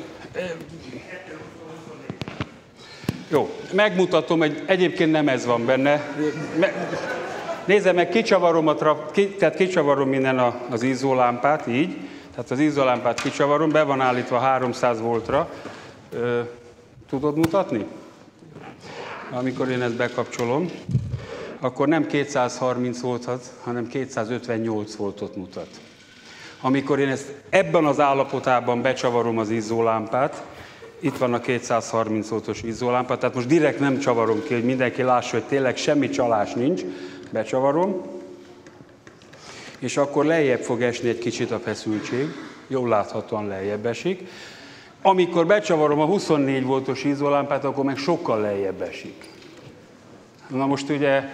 Jó, megmutatom, hogy egyébként nem ez van benne. Nézze meg, kicsavarom, a traf... Ki... tehát kicsavarom minden a, az izzólámpát, így. Tehát az izzólámpát kicsavarom, be van állítva háromszáz voltra. Tudod mutatni? Amikor én ezt bekapcsolom, akkor nem kétszázharminc voltot, hanem kétszázötvennyolc voltot mutat. Amikor én ezt ebben az állapotában becsavarom az izzólámpát, itt van a kétszázharminc voltos izzólámpa, tehát most direkt nem csavarom ki, hogy mindenki lássa, hogy tényleg semmi csalás nincs, becsavarom, és akkor lejjebb fog esni egy kicsit a feszültség, jól láthatóan lejjebb esik. Amikor becsavarom a huszonnégy voltos izzólámpát, akkor meg sokkal lejjebb esik. Na most ugye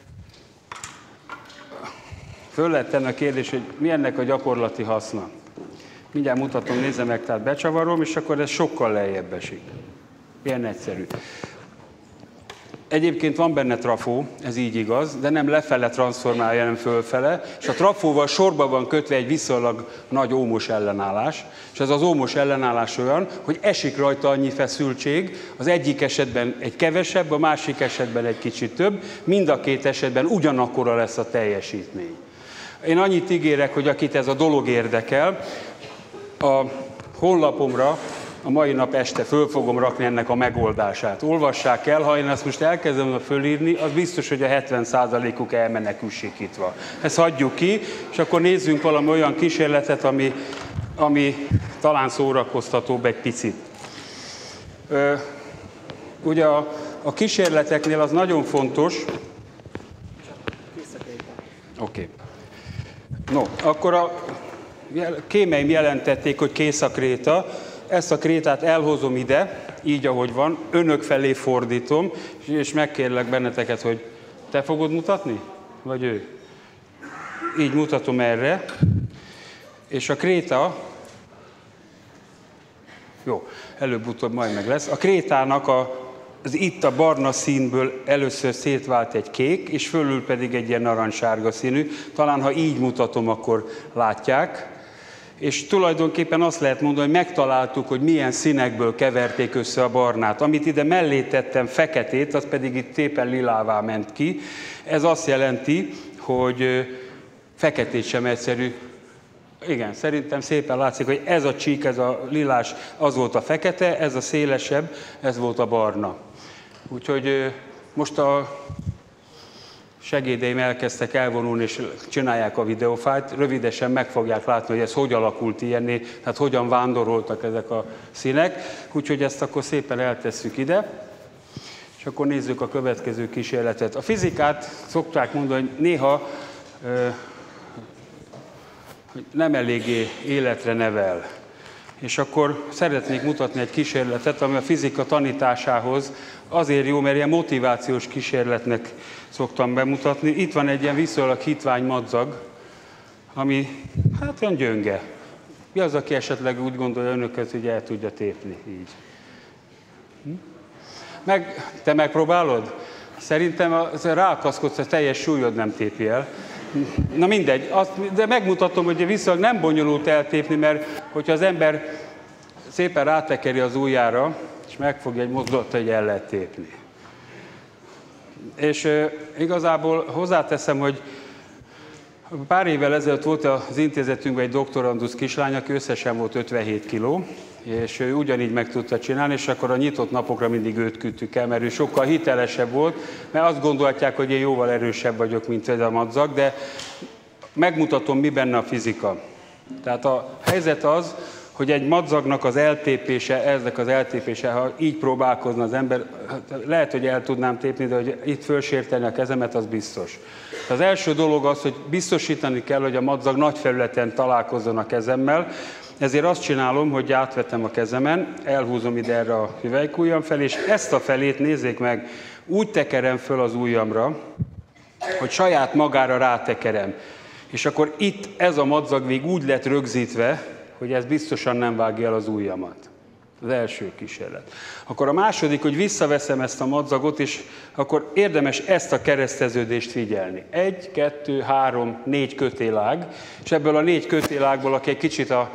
föl lehet tenni a kérdés, hogy mi ennek a gyakorlati haszna. Mindjárt mutatom, nézze meg, tehát becsavarom, és akkor ez sokkal lejjebb esik. Ilyen egyszerű. Egyébként van benne trafó, ez így igaz, de nem lefele transformálja, hanem fölfele, és a trafóval sorba van kötve egy viszonylag nagy ómos ellenállás, és ez az ómos ellenállás olyan, hogy esik rajta annyi feszültség, az egyik esetben egy kevesebb, a másik esetben egy kicsit több, mind a két esetben ugyanakkora lesz a teljesítmény. Én annyit ígérek, hogy akit ez a dolog érdekel, a honlapomra a mai nap este föl fogom rakni ennek a megoldását. Olvassák el, ha én ezt most elkezdem fölírni, az biztos, hogy a hetven százalékuk elmenekül sikítva. Ezt hagyjuk ki, és akkor nézzünk valami olyan kísérletet, ami, ami talán szórakoztatóbb egy picit. Ö, ugye a, a kísérleteknél az nagyon fontos. Oké. Okay. No, akkor a kémeim jelentették, hogy kész a kréta. Ezt a krétát elhozom ide, így ahogy van, önök felé fordítom, és megkérlek benneteket, hogy te fogod mutatni? Vagy ő? Így mutatom erre. És a kréta, jó, előbb-utóbb majd meg lesz. A krétának a, az itt a barna színből először szétvált egy kék, és fölül pedig egy ilyen narancssárga színű. Talán ha így mutatom, akkor látják. És tulajdonképpen azt lehet mondani, hogy megtaláltuk, hogy milyen színekből keverték össze a barnát. Amit ide mellé tettem feketét, az pedig itt tépen lilává ment ki. Ez azt jelenti, hogy feketét sem egyszerű. Igen, szerintem szépen látszik, hogy ez a csík, ez a lilás, az volt a fekete, ez a szélesebb, ez volt a barna. Úgyhogy most a segédeim elkezdtek elvonulni, és csinálják a videófájlt. Rövidesen meg fogják látni, hogy ez hogy alakult ilyenné, tehát hogyan vándoroltak ezek a színek. Úgyhogy ezt akkor szépen eltesszük ide, és akkor nézzük a következő kísérletet. A fizikát szokták mondani, hogy néha ö, nem eléggé életre nevel. És akkor szeretnék mutatni egy kísérletet, ami a fizika tanításához azért jó, mert ilyen motivációs kísérletnek szoktam bemutatni. Itt van egy ilyen viszonylag hitvány madzag, ami hát olyan gyönge. Mi az, aki esetleg úgy gondolja önöket, hogy el tudja tépni így? Hm? Meg, te megpróbálod? Szerintem ráakaszkodsz, a teljes súlyod nem tépi el. Na mindegy, azt, de megmutatom, hogy viszonylag nem bonyolult eltépni, mert hogyha az ember szépen rátekeri az ujjára, és megfogja egy mozdulattal, hogy el lehet tépni. És e, igazából hozzáteszem, hogy pár évvel ezelőtt volt az intézetünkben egy doktorandusz kislány, aki összesen volt ötvenhét kiló, és ő ugyanígy meg tudta csinálni, és akkor a nyitott napokra mindig őt küldtük el, mert ő sokkal hitelesebb volt, mert azt gondolhatják, hogy én jóval erősebb vagyok, mint ez a madzag, de megmutatom, mi benne a fizika. Tehát a helyzet az, hogy egy madzagnak az eltépése, ezek az eltépése, ha így próbálkozna az ember, lehet, hogy el tudnám tépni, de hogy itt fölsérteni a kezemet, az biztos. Az első dolog az, hogy biztosítani kell, hogy a madzag nagy felületen találkozzon a kezemmel, ezért azt csinálom, hogy átvetem a kezemen, elhúzom ide erre a hüvelykujjam felé, és ezt a felét, nézzék meg, úgy tekerem föl az ujjamra, hogy saját magára rátekerem. És akkor itt ez a madzagvég úgy lett rögzítve, hogy ez biztosan nem vágja el az ujjamat. Az első kísérlet. Akkor a második, hogy visszaveszem ezt a madzagot, és akkor érdemes ezt a kereszteződést figyelni. Egy, kettő, három, négy kötélág, és ebből a négy kötélágból, aki egy kicsit a,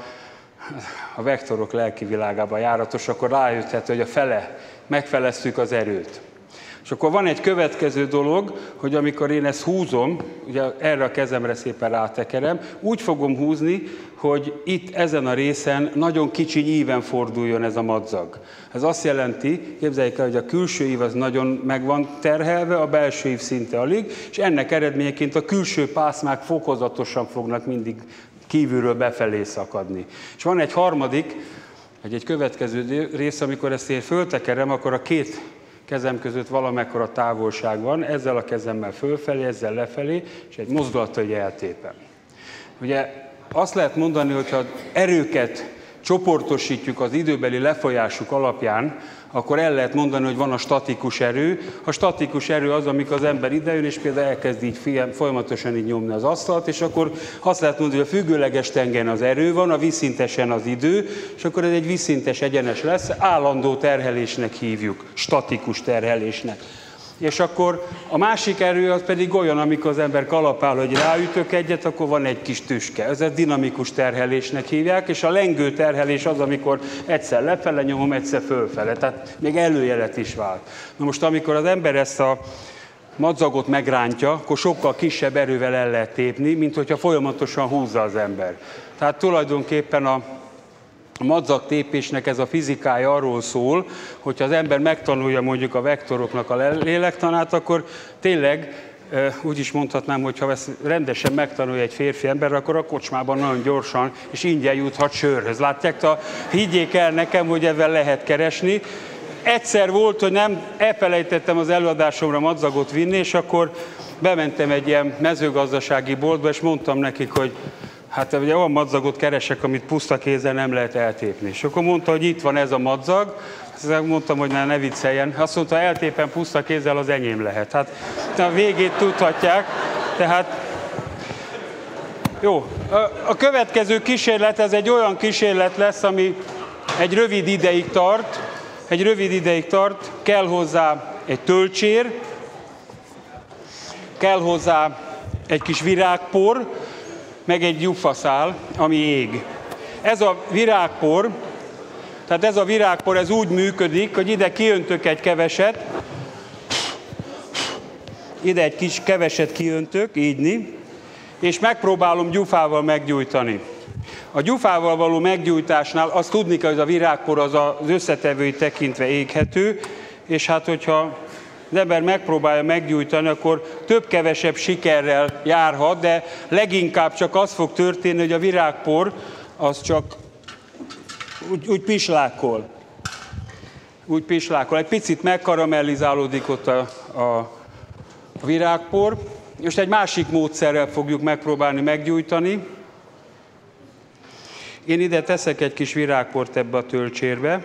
a vektorok lelki világában járatos, akkor rájötthető, hogy a fele, megfeleztük az erőt. És akkor van egy következő dolog, hogy amikor én ezt húzom, ugye erre a kezemre szépen rátekerem, úgy fogom húzni, hogy itt ezen a részen nagyon kicsi íven forduljon ez a madzag. Ez azt jelenti, képzeljék el, hogy a külső ív az nagyon meg van terhelve, a belső ív szinte alig, és ennek eredményeként a külső pászmák fokozatosan fognak mindig kívülről befelé szakadni. És van egy harmadik, egy, egy következő rész, amikor ezt én föltekerem, akkor a két kezem között valamekkora távolság van, ezzel a kezemmel fölfelé, ezzel lefelé, és egy mozdulattal hogy eltépem. Ugye azt lehet mondani, hogy ha erőket csoportosítjuk az időbeli lefolyásuk alapján, akkor el lehet mondani, hogy van a statikus erő. A statikus erő az, amikor az ember idejön, és például elkezd így folyamatosan így nyomni az asztalt, és akkor azt lehet mondani, hogy a függőleges tengen az erő van, a vízszintesen az idő, és akkor ez egy vízszintes egyenes lesz, állandó terhelésnek hívjuk, statikus terhelésnek. És akkor a másik erő az pedig olyan, amikor az ember kalapál, hogy ráütök egyet, akkor van egy kis tüske. Ez a dinamikus terhelésnek hívják, és a lengő terhelés az, amikor egyszer lefele nyomom, egyszer fölfele. Tehát még előjelet is vált. Na most, amikor az ember ezt a madzagot megrántja, akkor sokkal kisebb erővel el lehet tépni, mint hogyha folyamatosan húzza az ember. Tehát tulajdonképpen a A madzagtépésnek ez a fizikája arról szól, hogyha az ember megtanulja mondjuk a vektoroknak a lélektanát, akkor tényleg úgy is mondhatnám, hogy ha ezt rendesen megtanulja egy férfi ember, akkor a kocsmában nagyon gyorsan és ingyen juthat sörhöz. Látják, ta, higgyék el nekem, hogy ezzel lehet keresni. Egyszer volt, hogy nem elfelejtettem az előadásomra madzagot vinni, és akkor bementem egy ilyen mezőgazdasági boltba, és mondtam nekik, hogy hát ugye olyan madzagot keresek, amit puszta kézzel nem lehet eltépni. És akkor mondta, hogy itt van ez a madzag. Azt mondtam, hogy ne, ne vicceljen. Azt mondta, eltépem puszta kézzel, az enyém lehet. Hát a végét tudhatják. Tehát jó. A következő kísérlet, ez egy olyan kísérlet lesz, ami egy rövid ideig tart. Egy rövid ideig tart. Kell hozzá egy tölcsér. Kell hozzá egy kis virágpor, meg egy gyufaszál, ami ég. Ez a virágpor, tehát ez a virágpor, ez úgy működik, hogy ide kiöntök egy keveset, ide egy kis keveset kiöntök, ígyni, és megpróbálom gyufával meggyújtani. A gyufával való meggyújtásnál azt tudni kell, hogy a virágpor az az összetevői tekintve éghető, és hát hogyha az ember megpróbálja meggyújtani, akkor több-kevesebb sikerrel járhat, de leginkább csak az fog történni, hogy a virágpor az csak úgy, úgy pislákol. Úgy pislákol. Egy picit megkaramellizálódik ott a, a, a virágpor. Most egy másik módszerrel fogjuk megpróbálni meggyújtani. Én ide teszek egy kis virágport ebbe a tölcsérbe.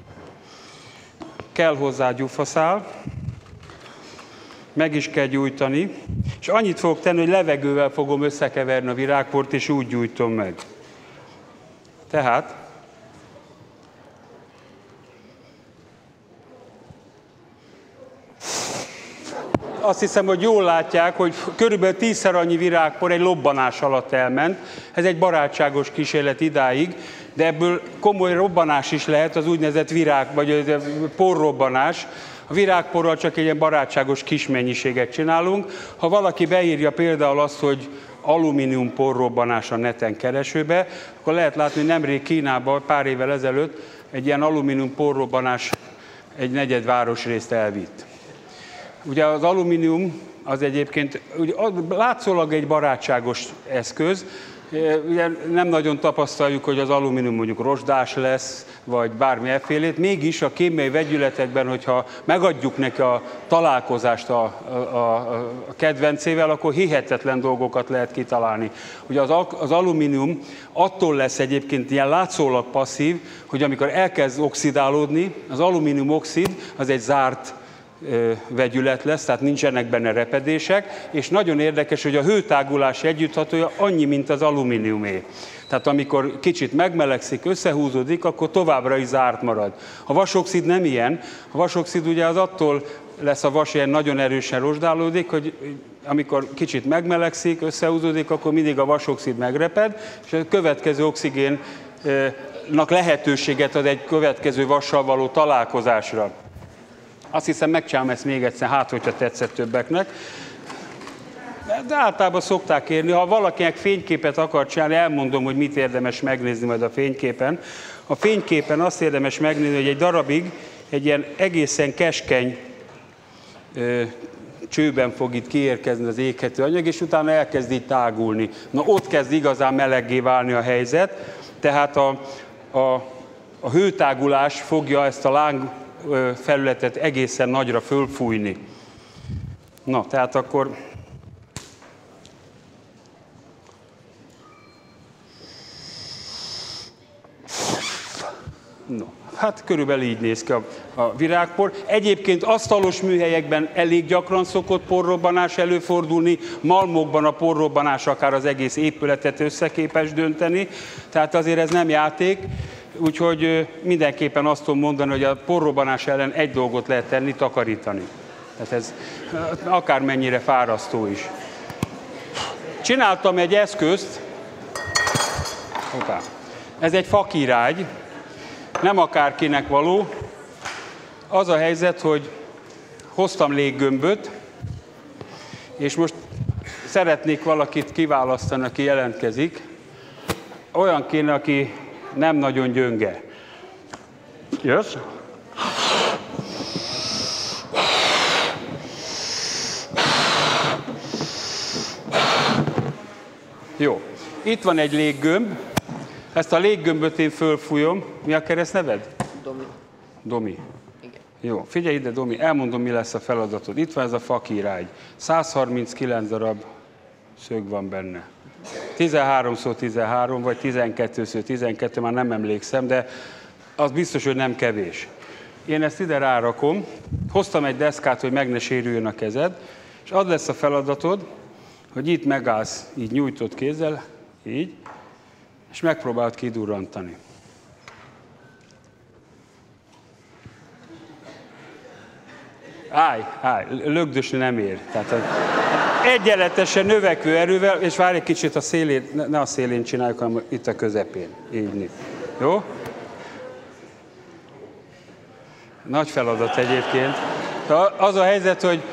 Kell hozzá gyufaszál. Meg is kell gyújtani, és annyit fogok tenni, hogy levegővel fogom összekeverni a virágport, és úgy gyújtom meg. Tehát azt hiszem, hogy jól látják, hogy körülbelül tízszer annyi virágpor egy lobbanás alatt elment. Ez egy barátságos kísérlet idáig, de ebből komoly robbanás is lehet, az úgynevezett virág, vagy porrobbanás. A virágporral csak egy ilyen barátságos kis mennyiséget csinálunk. Ha valaki beírja például azt, hogy alumínium porrobbanás a neten keresőbe, akkor lehet látni, hogy nemrég Kínában pár évvel ezelőtt egy ilyen alumínium porrobbanás egy negyed városrészt elvitt. Ugye az alumínium az egyébként ugye látszólag egy barátságos eszköz, Ugye nem nagyon tapasztaljuk, hogy az alumínium mondjuk rozsdás lesz, vagy bármi effélét. Mégis a kémiai vegyületekben, hogyha megadjuk neki a találkozást a, a, a, a kedvencével, akkor hihetetlen dolgokat lehet kitalálni. Ugye az, az alumínium attól lesz egyébként ilyen látszólag passzív, hogy amikor elkezd oxidálódni, az alumínium oxid az egy zárt vegyület lesz, tehát nincsenek benne repedések, és nagyon érdekes, hogy a hőtágulási együtthatója annyi, mint az alumíniumé. Tehát amikor kicsit megmelegszik, összehúzódik, akkor továbbra is zárt marad. A vasoxid nem ilyen. A vasoxid ugye az attól lesz a vas ilyen nagyon erősen rozsdálódik, hogy amikor kicsit megmelegszik, összehúzódik, akkor mindig a vasoxid megreped, és a következő oxigénnak lehetőséget ad egy következő vassal való találkozásra. Azt hiszem, megcsinálom ezt még egyszer, hát hogyha tetszett többeknek. De általában szokták érni, ha valakinek fényképet akar csinálni, elmondom, hogy mit érdemes megnézni majd a fényképen. A fényképen azt érdemes megnézni, hogy egy darabig egy ilyen egészen keskeny ö, csőben fog itt kiérkezni az éghető anyag, és utána elkezd így tágulni. Na ott kezd igazán meleggé válni a helyzet, tehát a, a, a hőtágulás fogja ezt a láng felületet egészen nagyra fölfújni. Na, tehát akkor no, hát körülbelül így néz ki a, a virágpor. Egyébként asztalos műhelyekben elég gyakran szokott porrobbanás előfordulni, malmokban a porrobbanás akár az egész épületet összeképes dönteni, tehát azért ez nem játék. Úgyhogy mindenképpen azt tudom mondani, hogy a porrobbanás ellen egy dolgot lehet tenni, takarítani. Tehát ez akármennyire fárasztó is. Csináltam egy eszközt, hoppá. Ez egy fakirágy, nem akárkinek való. Az a helyzet, hogy hoztam léggömböt, és most szeretnék valakit kiválasztani, aki jelentkezik. Olyan kéne, aki nem nagyon gyönge. Jössz? Jó. Itt van egy léggömb. Ezt a léggömböt én fölfújom. Mi a keresztneved? Domi. Domi. Igen. Jó. Figyelj ide, Domi, elmondom, mi lesz a feladatod. Itt van ez a fakirágy. száz harminckilenc darab szög van benne. tizenháromszor tizenhárom, vagy tizenkettőszor tizenkettő, már nem emlékszem, de az biztos, hogy nem kevés. Én ezt ide rárakom, hoztam egy deszkát, hogy meg ne sérüljön a kezed, és az lesz a feladatod, hogy itt megállsz, így nyújtott kézzel, így, és megpróbálod kidurrantani. Állj, állj, lögdösni nem ér. Tehát egyenletesen növekvő erővel, és várj egy kicsit a szélén, ne a szélén csináljuk, hanem itt a közepén. Így. Jó? Nagy feladat egyébként. Az a helyzet, hogy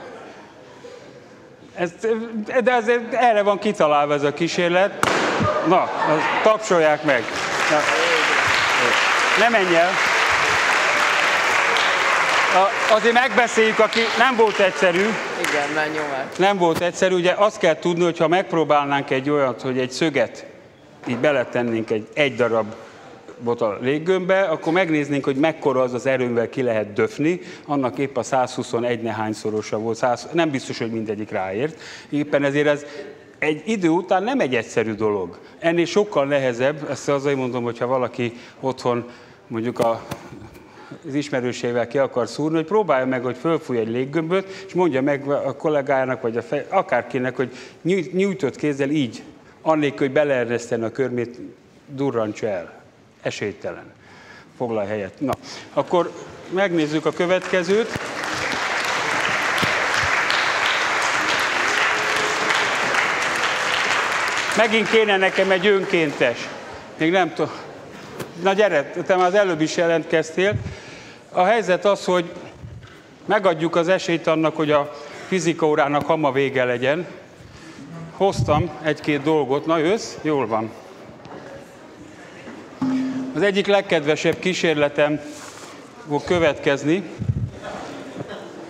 ez, de azért erre van kitalálva ez a kísérlet. Na, tapsolják meg. Na, ne menj el. Azért megbeszéljük, aki nem volt egyszerű. Igen, már nyomás. Nem volt egyszerű, ugye azt kell tudni, hogy ha megpróbálnánk egy olyat, hogy egy szöget így beletennénk egy, egy darabot a léggömbbe, akkor megnéznénk, hogy mekkora az az erőmvel ki lehet döfni. Annak épp a száz huszonegy nehányszorosa volt, száz, nem biztos, hogy mindegyik ráért. Éppen ezért ez egy idő után nem egy egyszerű dolog. Ennél sokkal nehezebb, ezt azért mondom, hogyha valaki otthon mondjuk a az ismerősével ki akar szúrni, hogy próbálja meg, hogy fölfúj egy léggömböt, és mondja meg a kollégájának, vagy a fej, akárkinek, hogy nyújtott kézzel így, annélkül, hogy beleereszteni a körmét, durrantsa el. Esélytelen. Foglalj helyet. Na, akkor megnézzük a következőt. Megint kéne nekem egy önkéntes. Még nem tudom. Na gyere, te már az előbb is jelentkeztél. A helyzet az, hogy megadjuk az esélyt annak, hogy a fizika órának hama vége legyen. Hoztam egy-két dolgot. Na jössz? Jól van. Az egyik legkedvesebb kísérletem fog következni.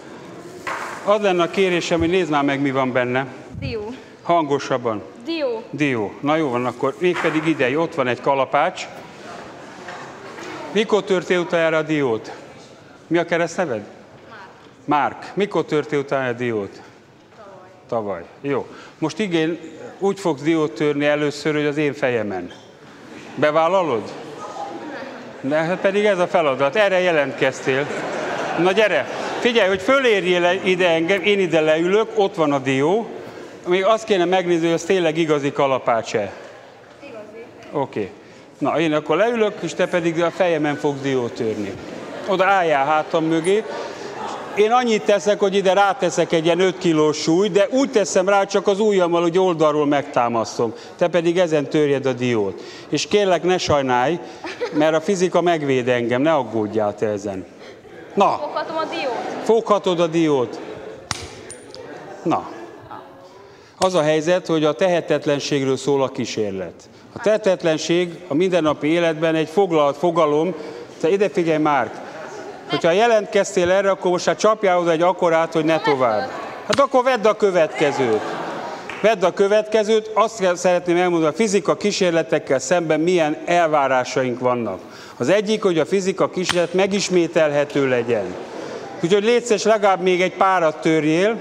Az lenne a kérésem, hogy nézd már meg, mi van benne. Dió. Hangosabban. Dió. Dió. Na jó van, akkor mégpedig ide, ott van egy kalapács. Mikor törtél utoljára a diót? Mi a keresztneved? Márk. Márk. Mikor törtél utoljára a diót? Tavaly. Tavaly. Jó. Most igen, úgy fogsz diót törni először, hogy az én fejemen. Bevállalod? De hát pedig ez a feladat. Erre jelentkeztél. Na gyere, figyelj, hogy fölérjél ide engem, én ide leülök, ott van a dió. Még azt kéne megnézni, hogy az tényleg igazi kalapács-e. Igazi. Oké. Okay. Na, én akkor leülök, és te pedig a fejemen fogsz diót törni. Oda álljál hátam mögé. Én annyit teszek, hogy ide ráteszek egy ilyen öt kilós súlyt, de úgy teszem rá, csak az ujjammal, hogy oldalról megtámasztom. Te pedig ezen törjed a diót. És kérlek, ne sajnálj, mert a fizika megvéd engem, ne aggódjál te ezen. Na. Foghatom a diót? Foghatod a diót. Na. Az a helyzet, hogy a tehetetlenségről szól a kísérlet. A tehetetlenség a mindennapi életben egy foglalt fogalom. Te ide figyelj, Márk! Hogyha jelentkeztél erre, akkor most hát csapjál oda egy akkorát, hogy ne tovább. Hát akkor vedd a következőt. Vedd a következőt, azt szeretném elmondani, a fizika kísérletekkel szemben milyen elvárásaink vannak. Az egyik, hogy a fizika kísérlet megismételhető legyen. Úgyhogy légy szíves, legalább még egy párat törjél.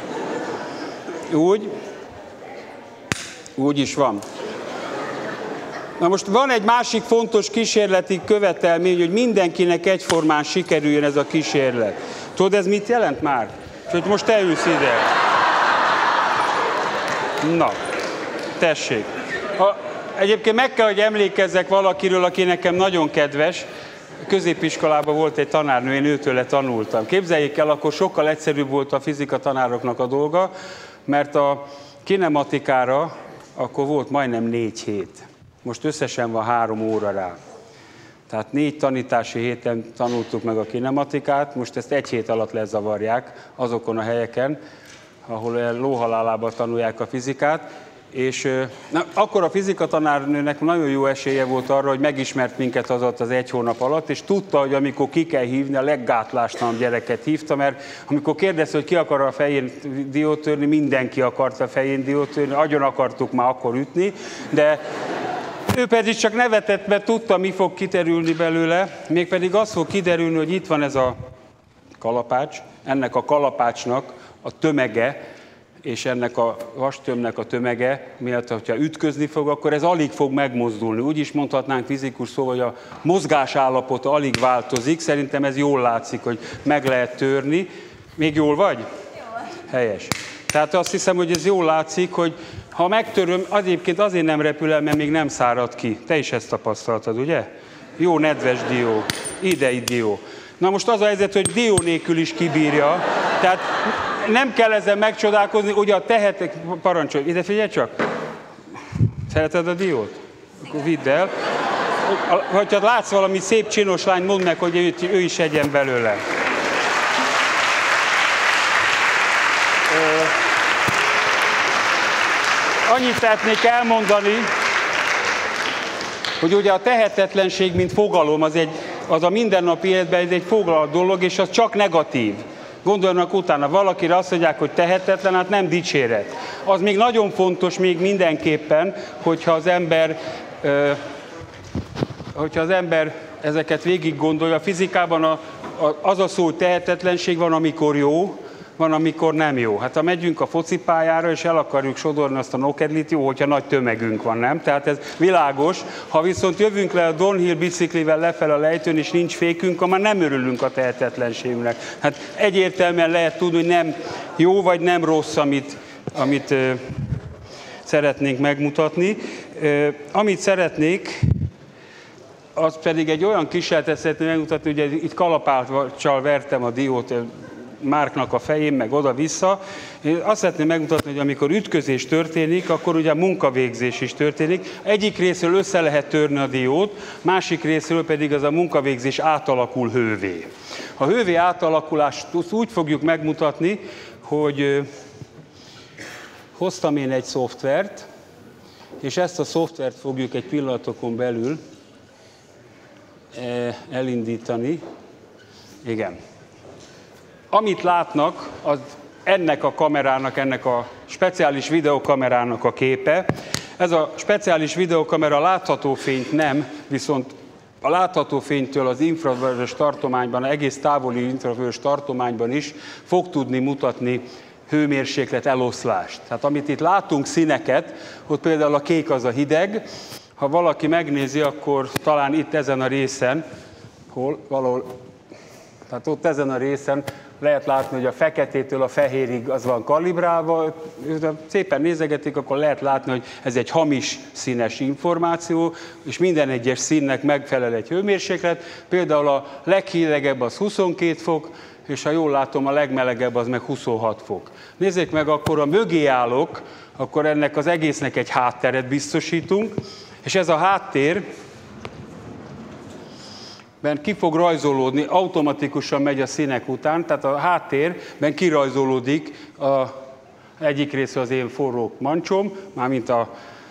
Úgy. Úgy is van. Na most van egy másik fontos kísérleti követelmény, hogy mindenkinek egyformán sikerüljön ez a kísérlet. Tudod, ez mit jelent már? Sőt, most te ülsz ide. Na, tessék. Ha, egyébként meg kell, hogy emlékezzek valakiről, aki nekem nagyon kedves. Középiskolában volt egy tanárnő, én őtőle tanultam. Képzeljék el, akkor sokkal egyszerűbb volt a fizika tanároknak a dolga, mert a kinematikára akkor volt majdnem négy hét. Most összesen van három óra rá. Tehát négy tanítási héten tanultuk meg a kinematikát, most ezt egy hét alatt lezavarják azokon a helyeken, ahol lóhalálában tanulják a fizikát, és na, akkor a fizika tanárnőnek nagyon jó esélye volt arra, hogy megismert minket az ott az egy hónap alatt, és tudta, hogy amikor ki kell hívni, a leggátlástalanabb gyereket hívta, mert amikor kérdezte, hogy ki akar a fején diót törni, mindenki akarta a fején diót törni, agyon akartuk már akkor ütni, de ő pedig csak nevetett, mert tudta, mi fog kiterülni belőle, mégpedig az fog kiderülni, hogy itt van ez a kalapács, ennek a kalapácsnak a tömege, és ennek a vastömbnek a tömege, miatt, hogyha ütközni fog, akkor ez alig fog megmozdulni. Úgy is mondhatnánk fizikus szóval, hogy a mozgás állapota alig változik. Szerintem ez jól látszik, hogy meg lehet törni. Még jól vagy? Jól. Helyes. Tehát azt hiszem, hogy ez jól látszik, hogy ha megtöröm, egyébként azért nem repül el, mert még nem szárad ki. Te is ezt tapasztaltad, ugye? Jó nedves dió, idei dió. Na most az a helyzet, hogy dió nélkül is kibírja, tehát nem kell ezzel megcsodálkozni, ugye a tehetek, parancsolj, ide figyelj csak. Szereted a diót? Akkor vidd el. Ha látsz valami szép csinos lány, mondd meg, hogy ő, ő is egyen belőle. Annyit szeretnék elmondani, hogy ugye a tehetetlenség, mint fogalom, az, egy, az a mindennapi életben ez egy foglalt dolog, és az csak negatív. Gondoljanak utána, valakire azt mondják, hogy tehetetlen, hát nem dicséret. Az még nagyon fontos még mindenképpen, hogyha az ember, hogyha az ember ezeket végig gondolja. A fizikában a, a, az a szó, hogy tehetetlenség van, amikor jó, van, amikor nem jó. Hát ha megyünk a focipályára, és el akarjuk sodorni azt a nokedlit, jó, hogyha nagy tömegünk van, nem? Tehát ez világos. Ha viszont jövünk le a downhill biciklivel lefelé a lejtőn, és nincs fékünk, akkor már nem örülünk a tehetetlenségünknek. Hát egyértelműen lehet tudni, hogy nem jó vagy nem rossz, amit, amit ö, szeretnénk megmutatni. Ö, amit szeretnék, az pedig egy olyan kísérletet szeretném megmutatni, ugye itt kalapáccsal vertem a diót Márknak a fején, meg oda-vissza. Én azt szeretném megmutatni, hogy amikor ütközés történik, akkor ugye munkavégzés is történik. Egyik részről össze lehet törni a diót, másik részről pedig az a munkavégzés átalakul hővé. A hővé átalakulást úgy fogjuk megmutatni, hogy hoztam én egy szoftvert, és ezt a szoftvert fogjuk egy pillanatokon belül elindítani. Igen. Amit látnak, az ennek a kamerának, ennek a speciális videokamerának a képe. Ez a speciális videokamera látható fényt nem, viszont a látható fénytől az infravörös tartományban, egész távoli infravörös tartományban is fog tudni mutatni hőmérséklet eloszlást. Tehát amit itt látunk színeket, ott például a kék az a hideg, ha valaki megnézi, akkor talán itt ezen a részen, hol, valahol, tehát ott ezen a részen lehet látni, hogy a feketétől a fehérig az van kalibrálva, szépen nézegetik, akkor lehet látni, hogy ez egy hamis színes információ, és minden egyes színnek megfelel egy hőmérséklet. Például a leghidegebb az huszonkét fok, és ha jól látom, a legmelegebb az meg huszonhat fok. Nézzék meg, akkor a mögé állok, akkor ennek az egésznek egy hátteret biztosítunk, és ez a háttér ben ki fog rajzolódni, automatikusan megy a színek után, tehát a háttérben kirajzolódik a egyik része az én forró mancsom, mármint a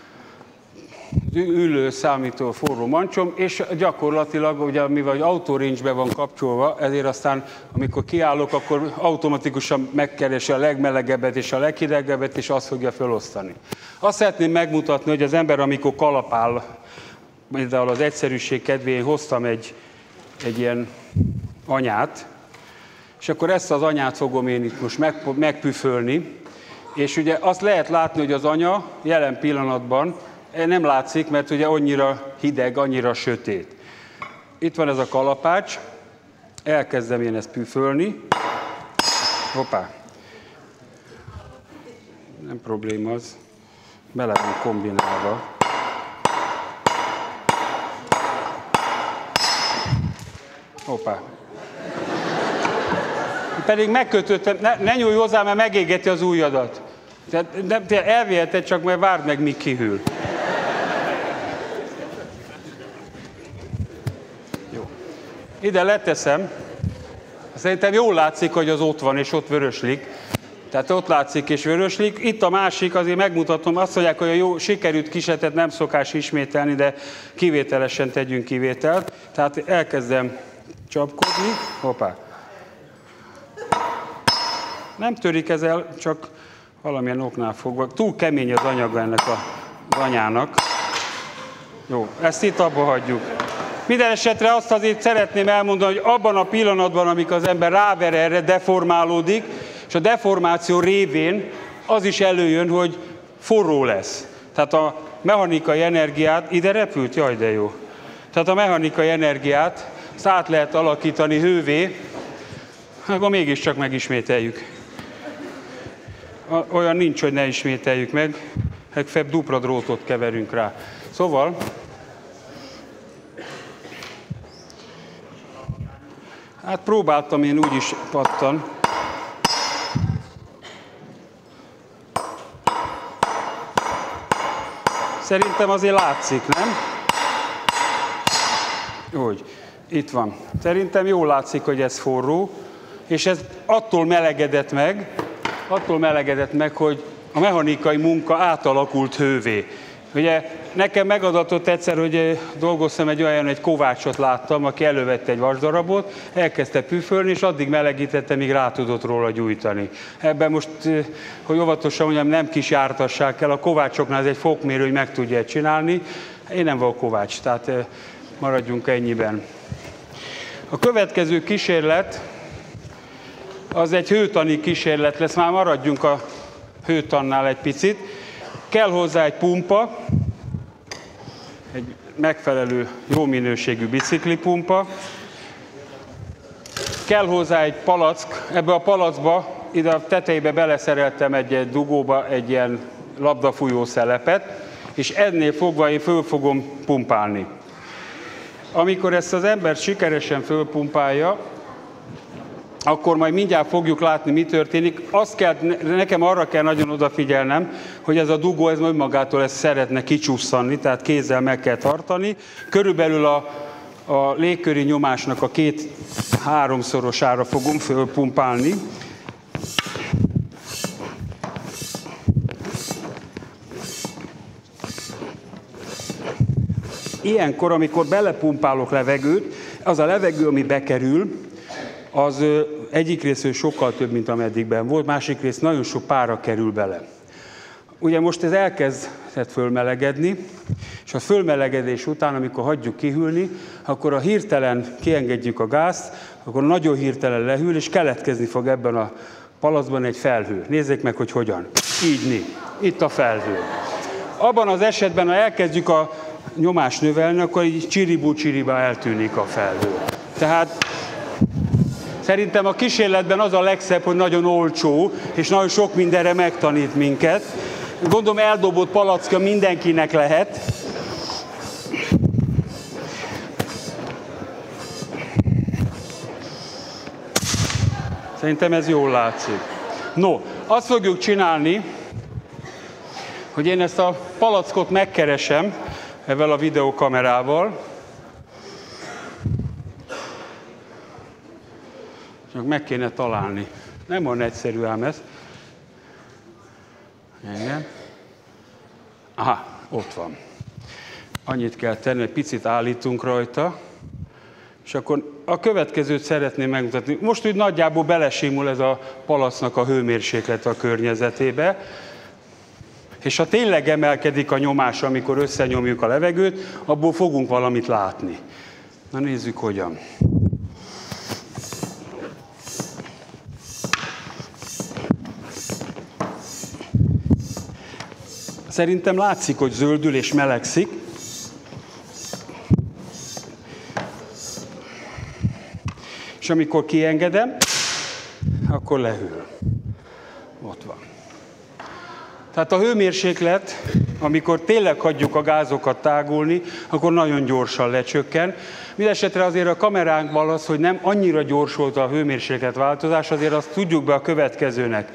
ülő számító forró mancsom, és gyakorlatilag, ugye, mivel auto-range-be van kapcsolva, ezért aztán, amikor kiállok, akkor automatikusan megkeresi a legmelegebbet és a leghidegebbet, és azt fogja felosztani. Azt szeretném megmutatni, hogy az ember, amikor kalapál, például az egyszerűség kedvéért hoztam egy, egy ilyen anyát, és akkor ezt az anyát fogom én itt most meg, megpüfölni, és ugye azt lehet látni, hogy az anya jelen pillanatban nem látszik, mert ugye annyira hideg, annyira sötét. Itt van ez a kalapács, elkezdem én ezt püfölni. Hoppá! Nem probléma az, bele van kombinálva. Hoppá! Pedig megkötöttem, ne, ne nyújj hozzá, mert megégeti az ujjadat. Tehát elviheted, csak mert várd meg, míg kihűl. Jó. Ide leteszem. Szerintem jól látszik, hogy az ott van, és ott vöröslik. Tehát ott látszik, és vöröslik. Itt a másik, azért megmutatom, azt mondják, hogy a jó sikerült kísérletet nem szokás ismételni, de kivételesen tegyünk kivételt. Tehát elkezdem csapkodni. Hoppá. Nem törik ez el, csak valamilyen oknál fogva. Túl kemény az anyaga ennek az anyának. Jó, ezt itt abba hagyjuk. Minden esetre azt azért szeretném elmondani, hogy abban a pillanatban, amikor az ember ráver erre, deformálódik, és a deformáció révén az is előjön, hogy forró lesz. Tehát a mechanikai energiát, ide repült? Jaj, de jó. Tehát a mechanikai energiát azt át lehet alakítani hővé, akkor mégiscsak megismételjük. Olyan nincs, hogy ne ismételjük meg, legfeljebb dupla drótot keverünk rá. Szóval, hát próbáltam én úgy is pattan. Szerintem azért látszik, nem? Úgy, itt van. Szerintem jól látszik, hogy ez forró, és ez attól melegedett meg, attól melegedett meg, hogy a mechanikai munka átalakult hővé. Ugye nekem megadatott egyszer, hogy dolgoztam egy olyan, egy kovácsot láttam, aki elővette egy vasdarabot, elkezdte püfölni, és addig melegítette, míg rá tudott róla gyújtani. Ebben most, hogy óvatosan mondjam, nem kis jártassák el, a kovácsoknál ez egy fokmérő, hogy meg tudja csinálni. Én nem vagyok kovács, tehát maradjunk ennyiben. A következő kísérlet az egy hőtani kísérlet lesz, már maradjunk a hőtannál egy picit. Kell hozzá egy pumpa, egy megfelelő, jó minőségű biciklipumpa. Kell hozzá egy palack, ebbe a palackba, ide a tetejébe beleszereltem egy dugóba egy ilyen labdafújó szelepet, és ennél fogva én föl fogom pumpálni. Amikor ezt az ember sikeresen fölpumpálja, akkor majd mindjárt fogjuk látni, mi történik. Azt kell, nekem arra kell nagyon odafigyelnem, hogy ez a dugó, ez önmagától ezt szeretne kicsusszanni, tehát kézzel meg kell tartani. Körülbelül a, a légköri nyomásnak a két-háromszorosára fogom fölpumpálni. Ilyenkor, amikor belepumpálok levegőt, az a levegő, ami bekerül, az egyik részről sokkal több, mint ameddigben volt, másik rész nagyon sok pára kerül bele. ugye most ez elkezdett fölmelegedni, és a fölmelegedés után, amikor hagyjuk kihűlni, akkor a hirtelen kiengedjük a gázt, akkor nagyon hirtelen lehűl, és keletkezni fog ebben a palackban egy felhő. Nézzék meg, hogy hogyan. Így né. Itt a felhő. Abban az esetben, ha elkezdjük a nyomást növelni, akkor így csiribú-csiribá eltűnik a felhő. Tehát szerintem a kísérletben az a legszebb, hogy nagyon olcsó, és nagyon sok mindenre megtanít minket. Gondolom eldobott palacka mindenkinek lehet. Szerintem ez jól látszik. No, azt fogjuk csinálni, hogy én ezt a palackot megkeresem ezzel a videókamerával. Csak meg kéne találni. Nem olyan egyszerű ám ez. Igen. Aha, ott van. Annyit kell tenni, hogy picit állítunk rajta, és akkor a következőt szeretném megmutatni. Most úgy nagyjából belesimul ez a palacknak a hőmérséklet a környezetébe, és ha tényleg emelkedik a nyomás, amikor összenyomjuk a levegőt, abból fogunk valamit látni. Na nézzük, hogyan. Szerintem látszik, hogy zöldül és melegszik. És amikor kiengedem, akkor lehűl. Ott van. Tehát a hőmérséklet, amikor tényleg hagyjuk a gázokat tágulni, akkor nagyon gyorsan lecsökken. Mindenesetre azért a kameránkban az, hogy nem annyira gyors volt a hőmérséklet változás, azért azt tudjuk be a következőnek.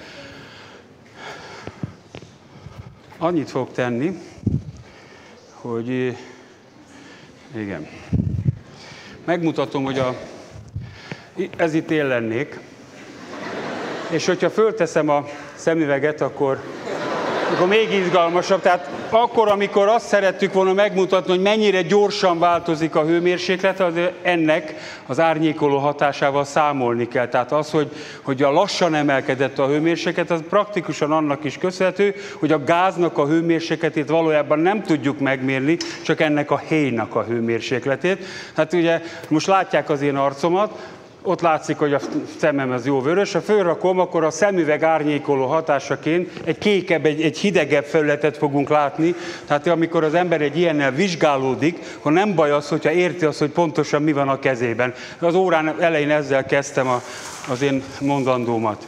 Annyit fog tenni, hogy igen. Megmutatom, hogy a, ez itt én lennék, és hogyha fölteszem a szemüveget, akkor, akkor még izgalmasabb. Tehát akkor, amikor azt szerettük volna megmutatni, hogy mennyire gyorsan változik a hőmérséklet, az ennek az árnyékoló hatásával számolni kell. Tehát az, hogy, hogy a lassan emelkedett a hőmérséklet, az praktikusan annak is köszönhető, hogy a gáznak a hőmérsékletét valójában nem tudjuk megmérni, csak ennek a héjnak a hőmérsékletét. Hát ugye most látják az én arcomat, ott látszik, hogy a szemem az jó vörös. Ha fölrakom, akkor a szemüveg árnyékoló hatásaként egy kékebb, egy, egy hidegebb felületet fogunk látni. Tehát amikor az ember egy ilyennel vizsgálódik, akkor nem baj az, hogyha érti azt, hogy pontosan mi van a kezében. Az órán elején ezzel kezdtem a, az én mondandómat.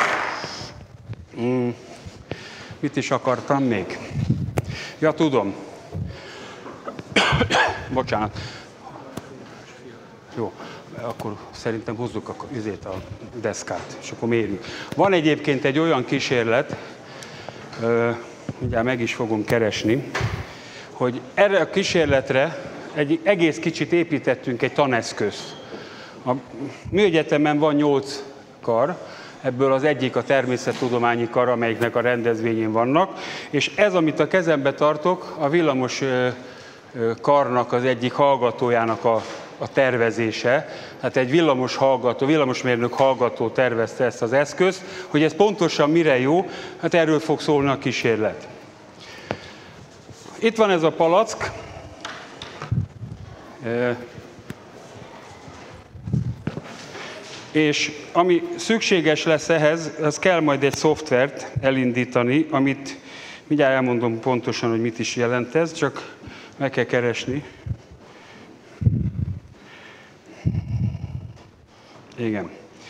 Hmm. Mit is akartam még? Ja, tudom. Bocsánat. Jó. Akkor szerintem hozzuk a, üzét a deszkát, és akkor mérjük. Van egyébként egy olyan kísérlet, mindjárt meg is fogom keresni, hogy erre a kísérletre egy egész kicsit építettünk egy taneszközt. A Műegyetemen van nyolc kar, ebből az egyik a természettudományi kar, amelyiknek a rendezvényén vannak, és ez, amit a kezembe tartok, a villamos karnak az egyik hallgatójának a a tervezése, hát egy villamos hallgató, villamosmérnök hallgató tervezte ezt az eszközt, hogy ez pontosan mire jó, hát erről fog szólni a kísérlet. Itt van ez a palack, és ami szükséges lesz ehhez, az kell majd egy szoftvert elindítani, amit mindjárt elmondom pontosan, hogy mit is jelent ez, csak meg kell keresni. Igen.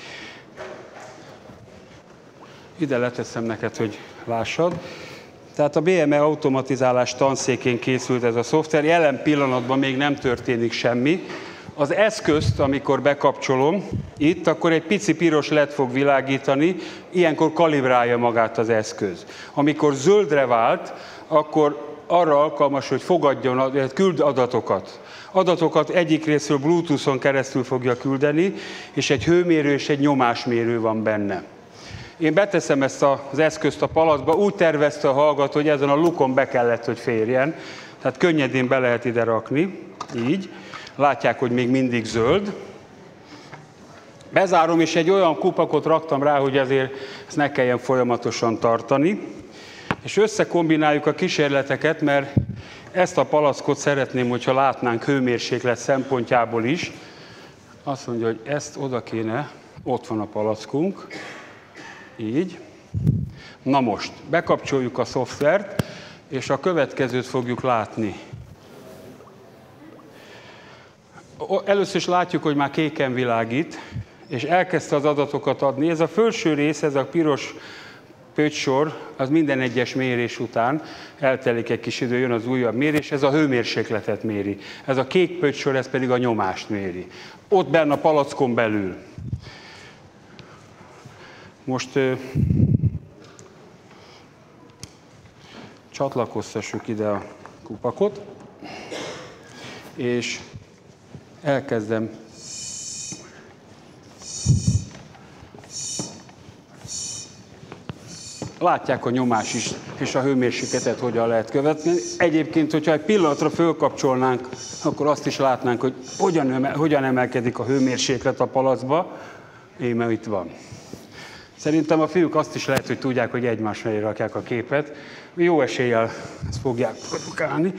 Ide leteszem neked, hogy lássad. Tehát a bé em e automatizálás tanszékén készült ez a szoftver. Jelen pillanatban még nem történik semmi. Az eszközt, amikor bekapcsolom itt, akkor egy pici piros led fog világítani, ilyenkor kalibrálja magát az eszköz. Amikor zöldre vált, akkor arra alkalmas, hogy fogadjon, küld adatokat. Adatokat egyik részről Bluetooth-on keresztül fogja küldeni, és egy hőmérő és egy nyomásmérő van benne. Én beteszem ezt az eszközt a palackba, úgy tervezte a hallgató, hogy ezen a lukon be kellett, hogy férjen. Tehát könnyedén be lehet ide rakni, így. Látják, hogy még mindig zöld. Bezárom, és egy olyan kupakot raktam rá, hogy azért ezt ne kelljen folyamatosan tartani. És összekombináljuk a kísérleteket, mert ezt a palackot szeretném, hogyha látnánk hőmérséklet szempontjából is. Azt mondja, hogy ezt oda kéne, ott van a palackunk, így. Na most, bekapcsoljuk a szoftvert, és a következőt fogjuk látni. Először is látjuk, hogy már kéken világít, és elkezdte az adatokat adni. Ez a felső rész, ez a piros pöttsor, az minden egyes mérés után eltelik egy kis idő, jön az újabb mérés, ez a hőmérsékletet méri. Ez a kék pöttsor, ez pedig a nyomást méri. Ott benne a palackon belül. Most ö, csatlakoztassuk ide a kupakot, és elkezdem látják a nyomás is, és a hőmérsékletet hogyan lehet követni. Egyébként, hogyha egy pillanatra fölkapcsolnánk, akkor azt is látnánk, hogy hogyan, hogyan emelkedik a hőmérséklet a palackba. Íme itt van. Szerintem a fiúk azt is lehet, hogy tudják, hogy egymás mellé rakják a képet. Jó eséllyel ezt fogják produkálni.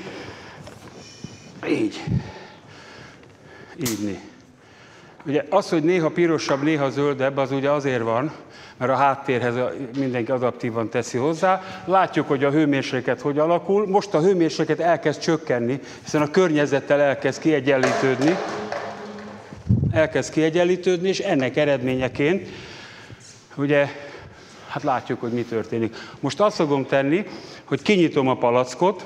Így. Így. Ugye az, hogy néha pirosabb, néha zöldebb, az ugye azért van, mert a háttérhez mindenki adaptívan teszi hozzá. Látjuk, hogy a hőmérséklet hogy alakul. Most a hőmérséklet elkezd csökkenni, hiszen a környezettel elkezd kiegyenlítődni. Elkezd kiegyenlítődni, és ennek eredményeként ugye, hát látjuk, hogy mi történik. Most azt fogom tenni, hogy kinyitom a palackot,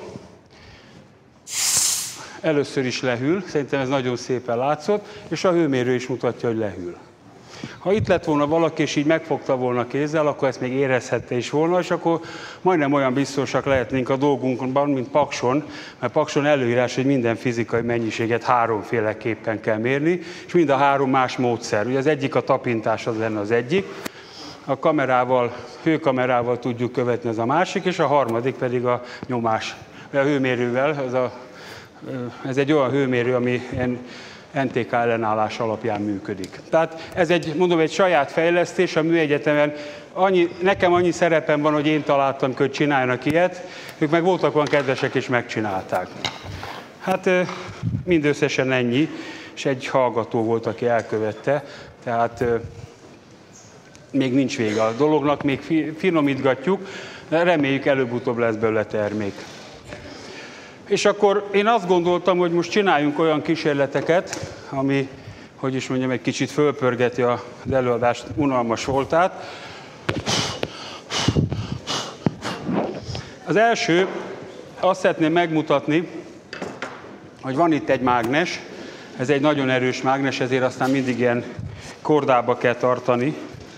először is lehűl, szerintem ez nagyon szépen látszott, és a hőmérő is mutatja, hogy lehűl. Ha itt lett volna valaki, és így megfogta volna kézzel, akkor ezt még érezhette is volna, és akkor majdnem olyan biztosak lehetnénk a dolgunkban, mint Pakson, mert Pakson előírás, hogy minden fizikai mennyiséget háromféleképpen kell mérni, és mind a három más módszer. Ugye az egyik a tapintás, az lenne az egyik, a kamerával, hőkamerával tudjuk követni, ez a másik, és a harmadik pedig a nyomás, a hőmérővel, ez, a, ez egy olyan hőmérő, ami en té ká ellenállás alapján működik. Tehát ez egy, mondom, egy saját fejlesztés a műegyetemen. Annyi, nekem annyi szerepem van, hogy én találtam, hogy csináljanak ilyet, ők meg voltak olyan kedvesek, és megcsinálták. Hát mindösszesen ennyi, és egy hallgató volt, aki elkövette, tehát még nincs vége a dolognak, még finomítgatjuk, de reméljük előbb-utóbb lesz belőle termék. És akkor én azt gondoltam, hogy most csináljunk olyan kísérleteket, ami, hogy is mondjam, egy kicsit fölpörgeti az előadást unalmas voltát. Az első, azt szeretném megmutatni, hogy van itt egy mágnes, ez egy nagyon erős mágnes, ezért aztán mindig ilyen kordába kell tartani.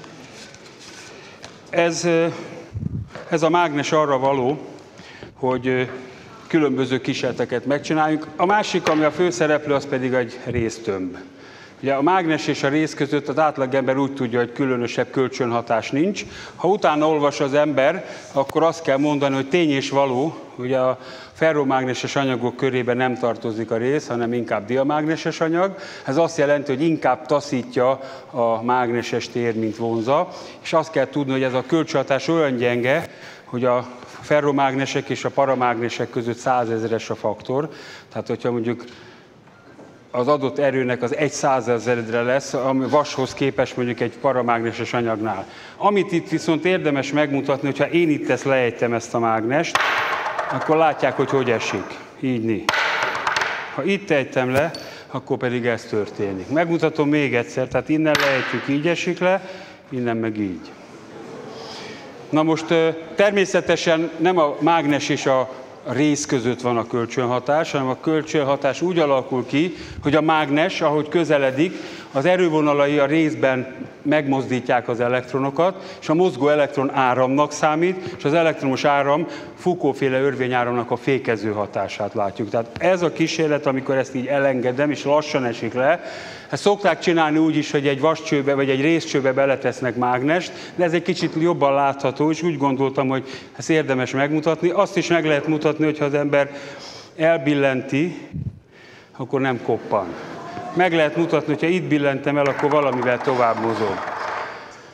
Ez, ez a mágnes arra való, hogy különböző kísérleteket megcsináljuk. A másik, ami a főszereplő, az pedig egy résztömb. Ugye a mágnes és a rész között az átlagember úgy tudja, hogy különösebb kölcsönhatás nincs. Ha utána olvas az ember, akkor azt kell mondani, hogy tény és való, ugye a ferromágneses anyagok körében nem tartozik a rész, hanem inkább diamágneses anyag. Ez azt jelenti, hogy inkább taszítja a mágneses tér, mint vonza. És azt kell tudni, hogy ez a kölcsönhatás olyan gyenge, hogy a ferromágnesek és a paramágnesek között százezeres a faktor. Tehát, hogyha mondjuk az adott erőnek az egy százezredre lesz, ami vashoz képest mondjuk egy paramágneses anyagnál. Amit itt viszont érdemes megmutatni, hogyha én itt ezt lejtem ezt a mágnest, akkor látják, hogy hogy esik. Így né. Ha itt ejtem le, akkor pedig ez történik. Megmutatom még egyszer, tehát innen lejtjük, így esik le, innen meg így. Na most természetesen nem a mágnes és a rész között van a kölcsönhatás, hanem a kölcsönhatás úgy alakul ki, hogy a mágnes, ahogy közeledik, az erővonalai a részben megmozdítják az elektronokat, és a mozgó elektron áramnak számít, és az elektromos áram Foucault-féle örvényáramnak a fékező hatását látjuk. Tehát ez a kísérlet, amikor ezt így elengedem, és lassan esik le, ezt szokták csinálni úgy is, hogy egy vascsőbe vagy egy részcsőbe beletesznek mágnest, de ez egy kicsit jobban látható, és úgy gondoltam, hogy ezt érdemes megmutatni. Azt is meg lehet mutatni, hogyha az ember elbillenti, akkor nem koppan. Meg lehet mutatni, hogyha itt billentem el, akkor valamivel tovább mozog.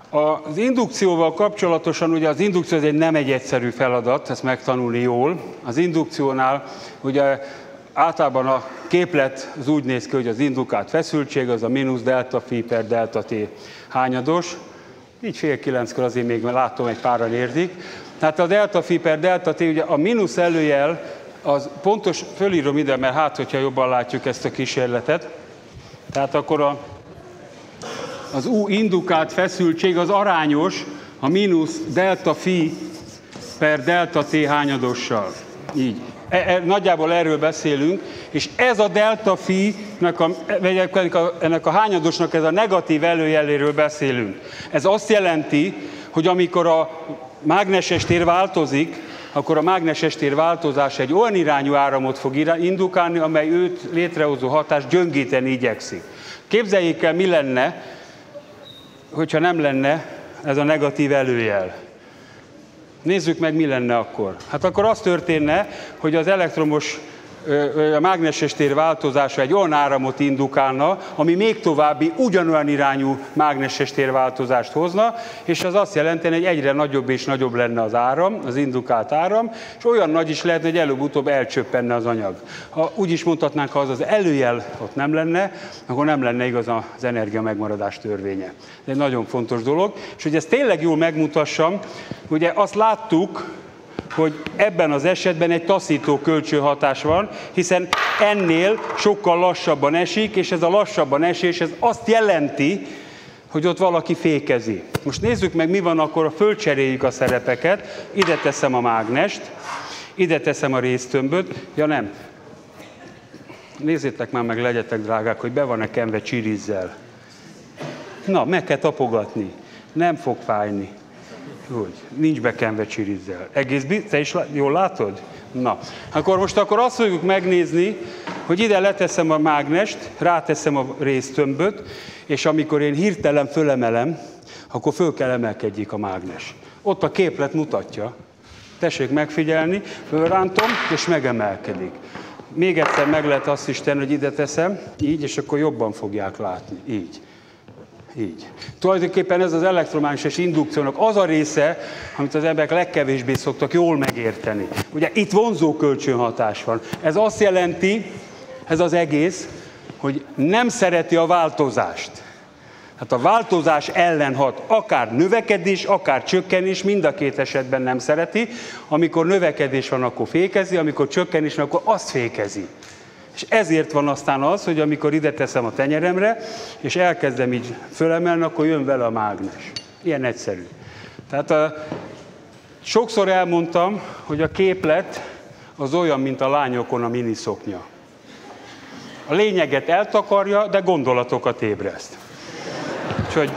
Az indukcióval kapcsolatosan, ugye az indukció az egy nem egy egyszerű feladat, ezt megtanulni jól. Az indukciónál ugye általában a képlet az úgy néz ki, hogy az indukált feszültség az a mínusz delta phi per delta t hányados. Így fél kilenckor azért még látom, egy páran érzik. Tehát a delta phi per delta t, ugye a mínusz előjel, az pontos, fölírom ide, mert hát, hogyha jobban látjuk ezt a kísérletet. Tehát akkor a, az U indukált feszültség az arányos a mínusz delta phi per delta t hányadossal. Így. E, e, nagyjából erről beszélünk, és ez a delta phi-nek a, ennek a hányadosnak ez a negatív előjeléről beszélünk. Ez azt jelenti, hogy amikor a mágneses tér változik, akkor a mágneses tér változás egy olyan irányú áramot fog indukálni, amely őt létrehozó hatást gyöngíteni igyekszik. Képzeljék el, mi lenne, hogyha nem lenne ez a negatív előjel. Nézzük meg, mi lenne akkor. Hát akkor az történne, hogy az elektromos, a mágneses tér változása egy olyan áramot indukálna, ami még további ugyanolyan irányú mágneses térváltozást hozna, és az azt jelenteni, hogy egyre nagyobb és nagyobb lenne az áram, az indukált áram, és olyan nagy is lehetne, hogy előbb-utóbb elcsöppenne az anyag. Ha úgy is mondhatnánk, ha az az előjel ott nem lenne, akkor nem lenne igaz az energia megmaradás törvénye. Ez egy nagyon fontos dolog, és hogy ezt tényleg jól megmutassam, ugye azt láttuk, hogy ebben az esetben egy taszító kölcsönhatás van, hiszen ennél sokkal lassabban esik, és ez a lassabban esés, ez azt jelenti, hogy ott valaki fékezi. Most nézzük meg, mi van akkor, ha fölcseréljük a szerepeket. Ide teszem a mágnest, ide teszem a résztömböt. Ja nem, nézzétek már meg, legyetek drágák, hogy be van-e kenve csirizzel. Na, meg kell tapogatni, nem fog fájni. Úgy, nincs bekenve csirizzel. Egész, te is jól látod? Na, akkor most akkor azt fogjuk megnézni, hogy ide leteszem a mágnest, ráteszem a résztömböt, és amikor én hirtelen fölemelem, akkor föl kell emelkedjék a mágnes. Ott a képlet mutatja. Tessék megfigyelni, fölrántom, és megemelkedik. Még egyszer meg lehet azt is tenni, hogy ide teszem, így, és akkor jobban fogják látni. Így. Így. Tulajdonképpen ez az elektromágneses indukciónak az a része, amit az emberek legkevésbé szoktak jól megérteni. Ugye itt vonzó kölcsönhatás van. Ez azt jelenti, ez az egész, hogy nem szereti a változást. Hát a változás ellen hat, akár növekedés, akár csökkenés, mind a két esetben nem szereti. Amikor növekedés van, akkor fékezi, amikor csökkenés van, akkor azt fékezi. És ezért van aztán az, hogy amikor ide teszem a tenyeremre, és elkezdem így fölemelni, akkor jön vele a mágnes. Ilyen egyszerű. Tehát a, sokszor elmondtam, hogy a képlet az olyan, mint a lányokon a miniszoknya. A lényeget eltakarja, de gondolatokat ébreszt. Úgyhogy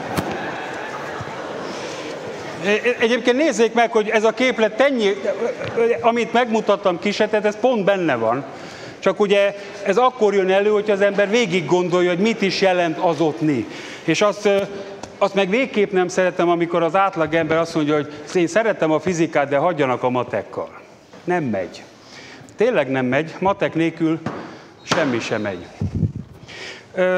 egyébként nézzék meg, hogy ez a képlet tennyi, amit megmutattam kísérletet, ez pont benne van. Csak ugye ez akkor jön elő, hogy az ember végig gondolja, hogy mit is jelent azotni. És azt, azt meg végképp nem szeretem, amikor az átlagember azt mondja, hogy én szeretem a fizikát, de hagyjanak a matekkal. Nem megy. Tényleg nem megy. Matek nélkül semmi sem megy. Ö,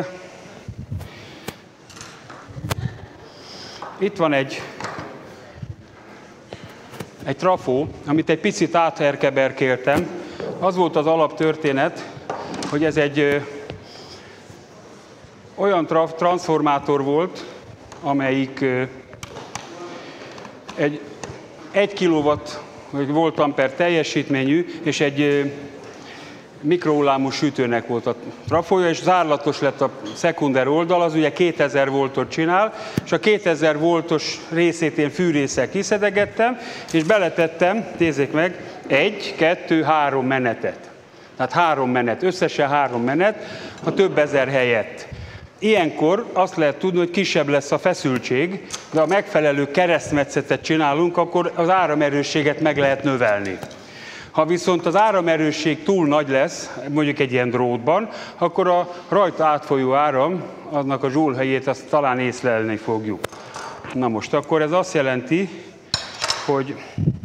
itt van egy, egy trafó, amit egy picit átherkeberkéltem. Az volt az alaptörténet, hogy ez egy ö, olyan tra- transformátor volt, amelyik ö, egy egy kilowatt vagy voltamper teljesítményű, és egy ö, mikrohullámú sütőnek volt a trafója, és zárlatos lett a szekunder oldal, az ugye kétezer voltot csinál, és a kétezer voltos részét én fűrészsel kiszedegettem, és beletettem, nézzék meg, egy, kettő, három menetet. Tehát három menet, összesen három menet, a több ezer helyett. Ilyenkor azt lehet tudni, hogy kisebb lesz a feszültség, de ha megfelelő keresztmetszetet csinálunk, akkor az áramerősséget meg lehet növelni. Ha viszont az áramerősség túl nagy lesz, mondjuk egy ilyen drótban, akkor a rajta átfolyó áram, annak a zsúl helyét azt talán észlelni fogjuk. Na most akkor ez azt jelenti, hogy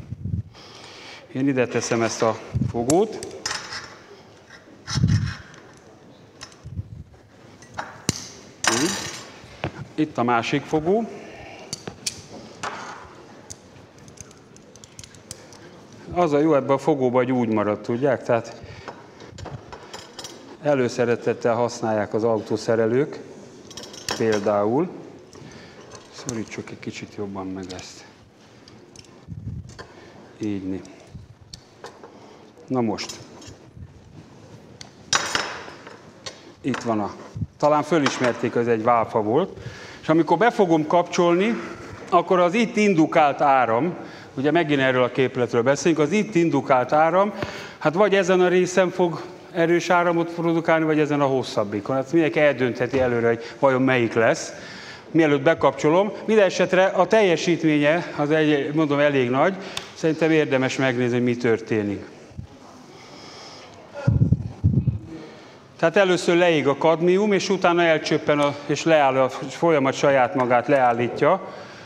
én ide teszem ezt a fogót. Így. Itt a másik fogó. Az a jó ebben a fogóban, hogy úgy marad, tudják? Tehát előszeretettel használják az autószerelők, például. Szorítsuk egy kicsit jobban meg ezt. Így. Na most. Itt van a... Talán fölismerték, hogy ez egy válfa volt. És amikor be fogom kapcsolni, akkor az itt indukált áram, ugye megint erről a képletről beszélünk, az itt indukált áram, hát vagy ezen a részen fog erős áramot produkálni, vagy ezen a hosszabbikon. Hát mindenki eldöntheti előre, hogy vajon melyik lesz. Mielőtt bekapcsolom, minden esetre a teljesítménye, az egy, mondom, elég nagy, szerintem érdemes megnézni, hogy mi történik. Tehát először leég a kadmium, és utána elcsöppen, a, és leáll a folyamat saját magát leállítja.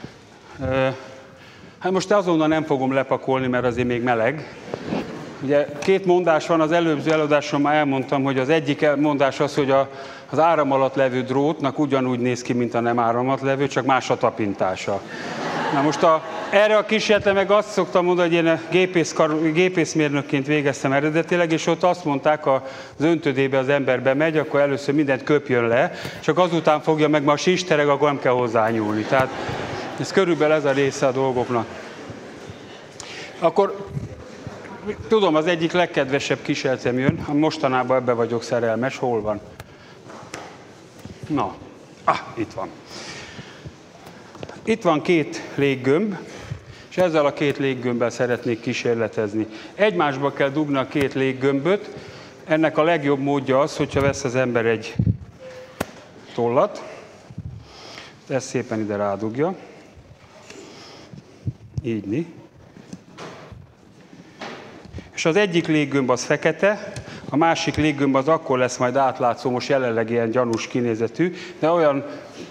Hát most azonnal nem fogom lepakolni, mert azért még meleg. Ugye két mondás van, az előző előadáson már elmondtam, hogy az egyik mondás az, hogy a, az áram alatt levő drótnak ugyanúgy néz ki, mint a nem áram alatt levő, csak más a tapintása. Na most a, erre a kísérletre meg azt szoktam mondani, hogy én gépész, gépészmérnökként végeztem eredetileg, és ott azt mondták, az öntödébe az ember bemegy, akkor először mindent köpjön le, csak azután fogja meg, ma a sistereg, akkor nem kell hozzányúlni. Tehát ez körülbelül ez a része a dolgoknak. Akkor tudom, az egyik legkedvesebb kísérletem jön, mostanában ebbe vagyok szerelmes, hol van? Na, ah, itt van. Itt van két léggömb, és ezzel a két léggömbbel szeretnék kísérletezni. Egymásba kell dugni a két léggömböt. Ennek a legjobb módja az, hogyha vesz az ember egy tollat, ezt szépen ide rádugja. Így. És az egyik léggömb az fekete, a másik léggömb az akkor lesz majd átlátszó, most jelenleg ilyen gyanús kinézetű, de olyan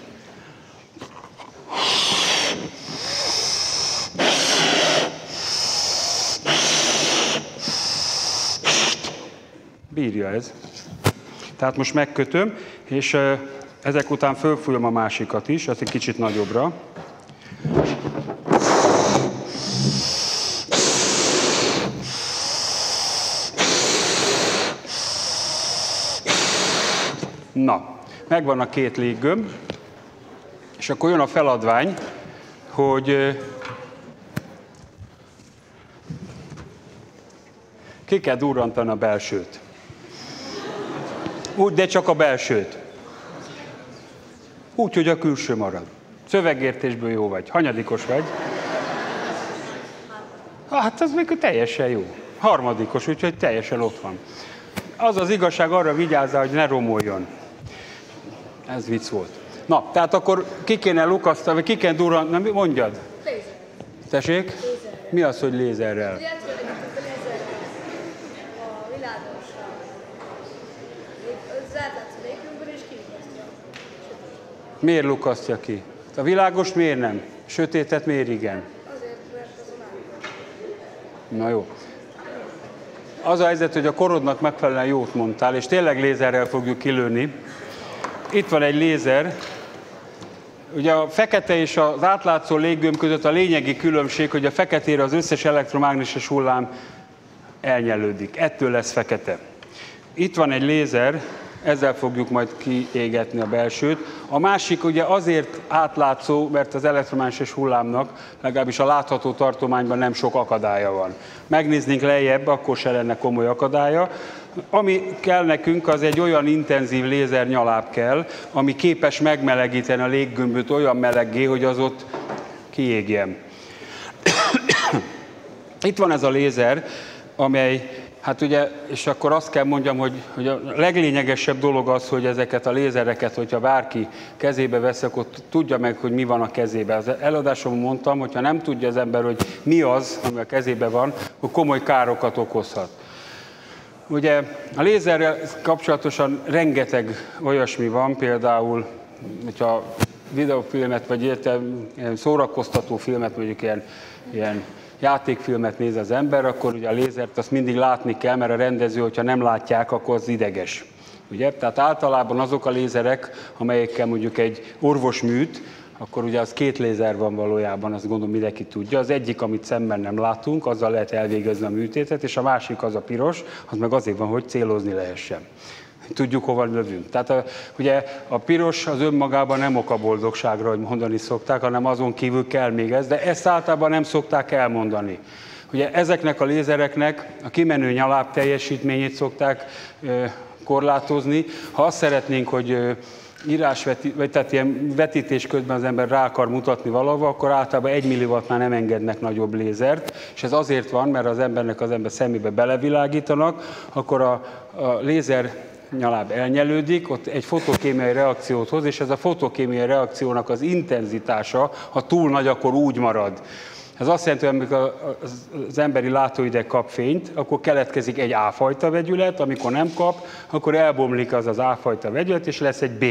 bírja ez. Tehát most megkötöm, és ezek után fölfújom a másikat is, az egy kicsit nagyobbra. Na, megvan a két léggömb, és akkor jön a feladvány, hogy ki kell durrantani a belsőt. Úgy, de csak a belsőt. Úgy, hogy a külső marad. Szövegértésből jó vagy. Hanyadikos vagy? Hát az még teljesen jó. Harmadikos, úgyhogy teljesen ott van. Az az igazság, arra vigyázzál, hogy ne romoljon. Ez vicc volt. Na, tehát akkor ki kéne lukasztani, vagy ki kéne durrantani, mondjad? Lézer. Tessék? Lézerrel. Mi az, hogy lézerrel? Ugye ezt kérdezik, a lézerrel. A világosra. Az átlátszó légből is kilukasztja. Miért lukasztja ki? A világos miért nem? Sötétet miért igen? Azért, mert azon átlagosan. Na jó. Az a helyzet, hogy a korodnak megfelelően jót mondtál, és tényleg lézerrel fogjuk kilőni. Itt van egy lézer. Ugye a fekete és az átlátszó léggömb között a lényegi különbség, hogy a feketére az összes elektromágneses hullám elnyelődik. Ettől lesz fekete. Itt van egy lézer, ezzel fogjuk majd kiégetni a belsőt. A másik ugye azért átlátszó, mert az elektromágneses hullámnak legalábbis a látható tartományban nem sok akadálya van. Megnéznénk lejjebb, akkor se lenne komoly akadálya. Ami kell nekünk, az egy olyan intenzív lézernyaláb kell, ami képes megmelegíteni a léggömböt olyan meleggé, hogy az ott kiégjen. Itt van ez a lézer, amely, hát ugye, és akkor azt kell mondjam, hogy, hogy a leglényegesebb dolog az, hogy ezeket a lézereket, hogyha bárki kezébe vesz, akkor tudja meg, hogy mi van a kezébe. Az előadásomban mondtam, hogyha nem tudja az ember, hogy mi az, ami a kezébe van, akkor komoly károkat okozhat. Ugye a lézerrel kapcsolatosan rengeteg olyasmi van, például, hogyha videófilmet, vagy ilyen szórakoztató filmet, mondjuk ilyen, ilyen játékfilmet néz az ember, akkor ugye a lézert azt mindig látni kell, mert a rendező, hogyha nem látják, akkor az ideges. Ugye? Tehát általában azok a lézerek, amelyekkel mondjuk egy orvos műt, akkor ugye az két lézer van valójában, azt gondolom mindenki tudja. Az egyik, amit szemmel nem látunk, azzal lehet elvégezni a műtétet, és a másik az a piros, az meg azért van, hogy célozni lehessen. Tudjuk, hova lövünk. Tehát a, ugye a piros az önmagában nem ok a boldogságra, hogy mondani szokták, hanem azon kívül kell még ez, de ezt általában nem szokták elmondani. Ugye ezeknek a lézereknek a kimenő nyaláb teljesítményét szokták ö, korlátozni. Ha azt szeretnénk, hogy ö, írásveti, vagy tehát ilyen vetítés közben az ember rá akar mutatni valahova, akkor általában egy milliwattnál nem engednek nagyobb lézert, és ez azért van, mert az embernek az ember szemébe belevilágítanak, akkor a, a lézer nyaláb elnyelődik, ott egy fotokémiai reakciót hoz, és ez a fotokémiai reakciónak az intenzitása, ha túl nagy, akkor úgy marad. Ez azt jelenti, hogy amikor az emberi látóideg kap fényt, akkor keletkezik egy A-fajta vegyület, amikor nem kap, akkor elbomlik az az A-fajta vegyület, és lesz egy B.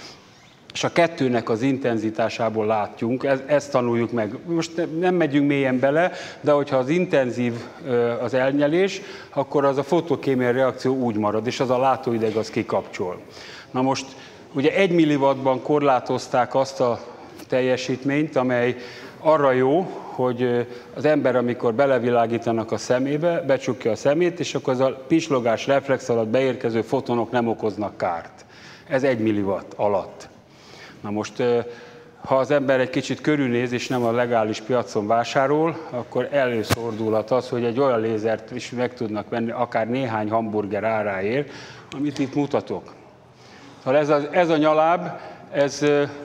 És a kettőnek az intenzitásából látjunk, ez, ezt tanuljuk meg. Most nem megyünk mélyen bele, de hogyha az intenzív az elnyelés, akkor az a fotokémiai reakció úgy marad, és az a látóideg az kikapcsol. Na most ugye egy milliwattban korlátozták azt a teljesítményt, amely arra jó, hogy az ember, amikor belevilágítanak a szemébe, becsukja a szemét, és akkor az a pislogás reflex alatt beérkező fotonok nem okoznak kárt. Ez egy milliwatt alatt. Na most, ha az ember egy kicsit körülnéz, és nem a legális piacon vásárol, akkor előfordulhat az, hogy egy olyan lézert is meg tudnak venni, akár néhány hamburger áráért, amit itt mutatok. Szóval ez a, ez a nyaláb, ez,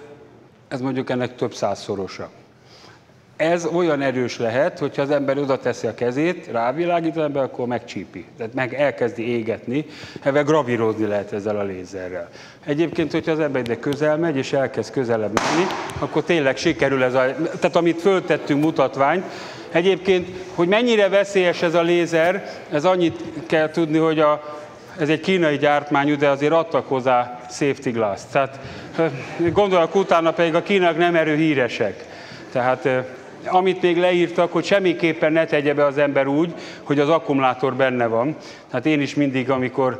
ez mondjuk ennek több százszorosa. Ez olyan erős lehet, hogyha az ember oda teszi a kezét, rávilágít az ember, akkor megcsípi. Tehát meg elkezdi égetni, ebben gravírozni lehet ezzel a lézerrel. Egyébként, hogyha az ember ide közel megy, és elkezd közelebb menni, akkor tényleg sikerül ez a... Tehát amit föltettünk mutatványt, egyébként, hogy mennyire veszélyes ez a lézer, ez annyit kell tudni, hogy a, ez egy kínai gyártmányú, de azért adtak hozzá safety glass. Tehát gondolok utána pedig a kínaiak nem erőhíresek. Tehát amit még leírtak, hogy semmiképpen ne tegye be az ember úgy, hogy az akkumulátor benne van. Tehát én is mindig, amikor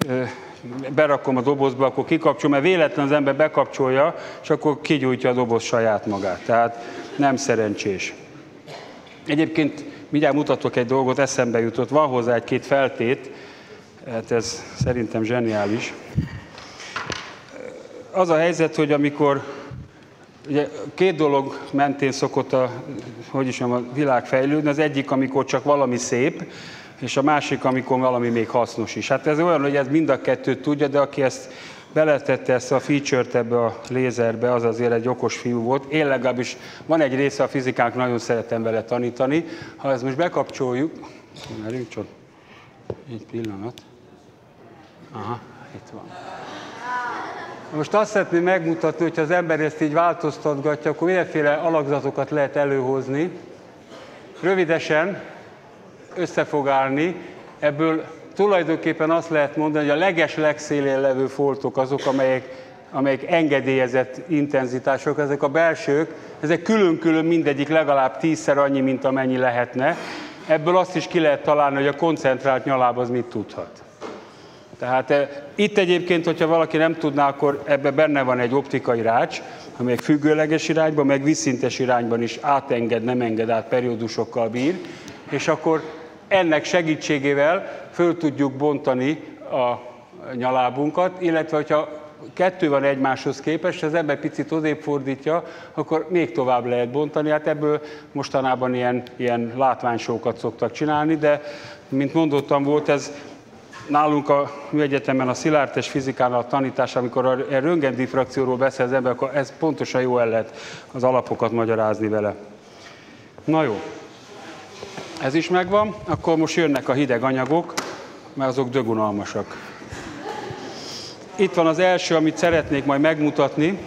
berakom a dobozba, akkor kikapcsolom, mert véletlen az ember bekapcsolja, és akkor kigyújtja a doboz saját magát. Tehát nem szerencsés. Egyébként mindjárt mutatok egy dolgot, eszembe jutott. Van hozzá egy-két feltét, hát ez szerintem zseniális. Az a helyzet, hogy amikor ugye két dolog mentén szokott a, hogy is mondjam, a világ fejlődni. Az egyik, amikor csak valami szép, és a másik, amikor valami még hasznos is. Hát ez olyan, hogy ez mind a kettőt tudja, de aki ezt beletette ezt a feature-t ebbe a lézerbe, az azért egy okos fiú volt. Én legalábbis van egy része a fizikánk, nagyon szeretem vele tanítani. Ha ezt most bekapcsoljuk, merjünk csak, egy pillanat. Aha, itt van. Most azt szeretném megmutatni, hogy ha az ember ezt így változtatgatja, akkor mindenféle alakzatokat lehet előhozni. Rövidesen össze fog állni. Ebből tulajdonképpen azt lehet mondani, hogy a leges legszélén levő foltok azok, amelyek, amelyek engedélyezett intenzitások, ezek a belsők, ezek külön-külön mindegyik legalább tízszer annyi, mint amennyi lehetne. Ebből azt is ki lehet találni, hogy a koncentrált nyaláb az mit tudhat. Tehát e, itt egyébként, hogyha valaki nem tudná, akkor ebben benne van egy optikai rács, amelyik függőleges irányban, meg vízszintes irányban is átenged, nem enged át, periódusokkal bír, és akkor ennek segítségével föl tudjuk bontani a nyalábunkat, illetve hogyha kettő van egymáshoz képest, az ember picit odébb fordítja, akkor még tovább lehet bontani. Hát ebből mostanában ilyen, ilyen látványsókat szoktak csinálni, de mint mondottam, volt ez nálunk a műegyetemen a szilárdtest fizikánál a tanítás, amikor a röntgendiffrakcióról beszél az ember, akkor ez pontosan jó, el lehet az alapokat magyarázni vele. Na jó, ez is megvan, akkor most jönnek a hideg anyagok, mert azok dögunalmasak. Itt van az első, amit szeretnék majd megmutatni.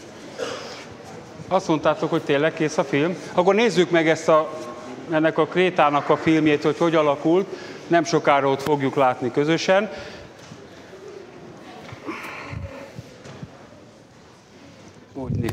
Azt mondtátok, hogy tényleg kész a film? Akkor nézzük meg ezt a, ennek a krétának a filmjét, hogy hogy alakult. Nem sokára ott fogjuk látni közösen. Úgyni.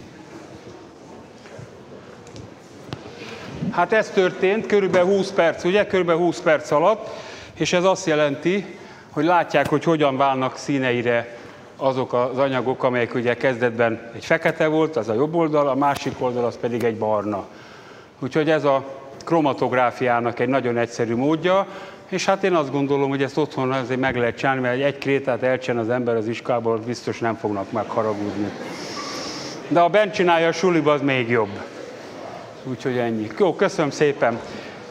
Hát ez történt, körülbelül húsz perc, ugye? Körülbelül húsz perc alatt, és ez azt jelenti, hogy látják, hogy hogyan válnak színeire azok az anyagok, amelyek ugye kezdetben egy fekete volt, az a jobb oldal, a másik oldal az pedig egy barna. Úgyhogy ez a kromatográfiának egy nagyon egyszerű módja, és hát én azt gondolom, hogy ezt otthon azért meg lehet csinálni, mert egy krétát elcsinál az ember az iskából, biztos nem fognak megharagudni. De ha bent csinálja a suliba, az még jobb. Úgyhogy ennyi. Jó, köszönöm szépen.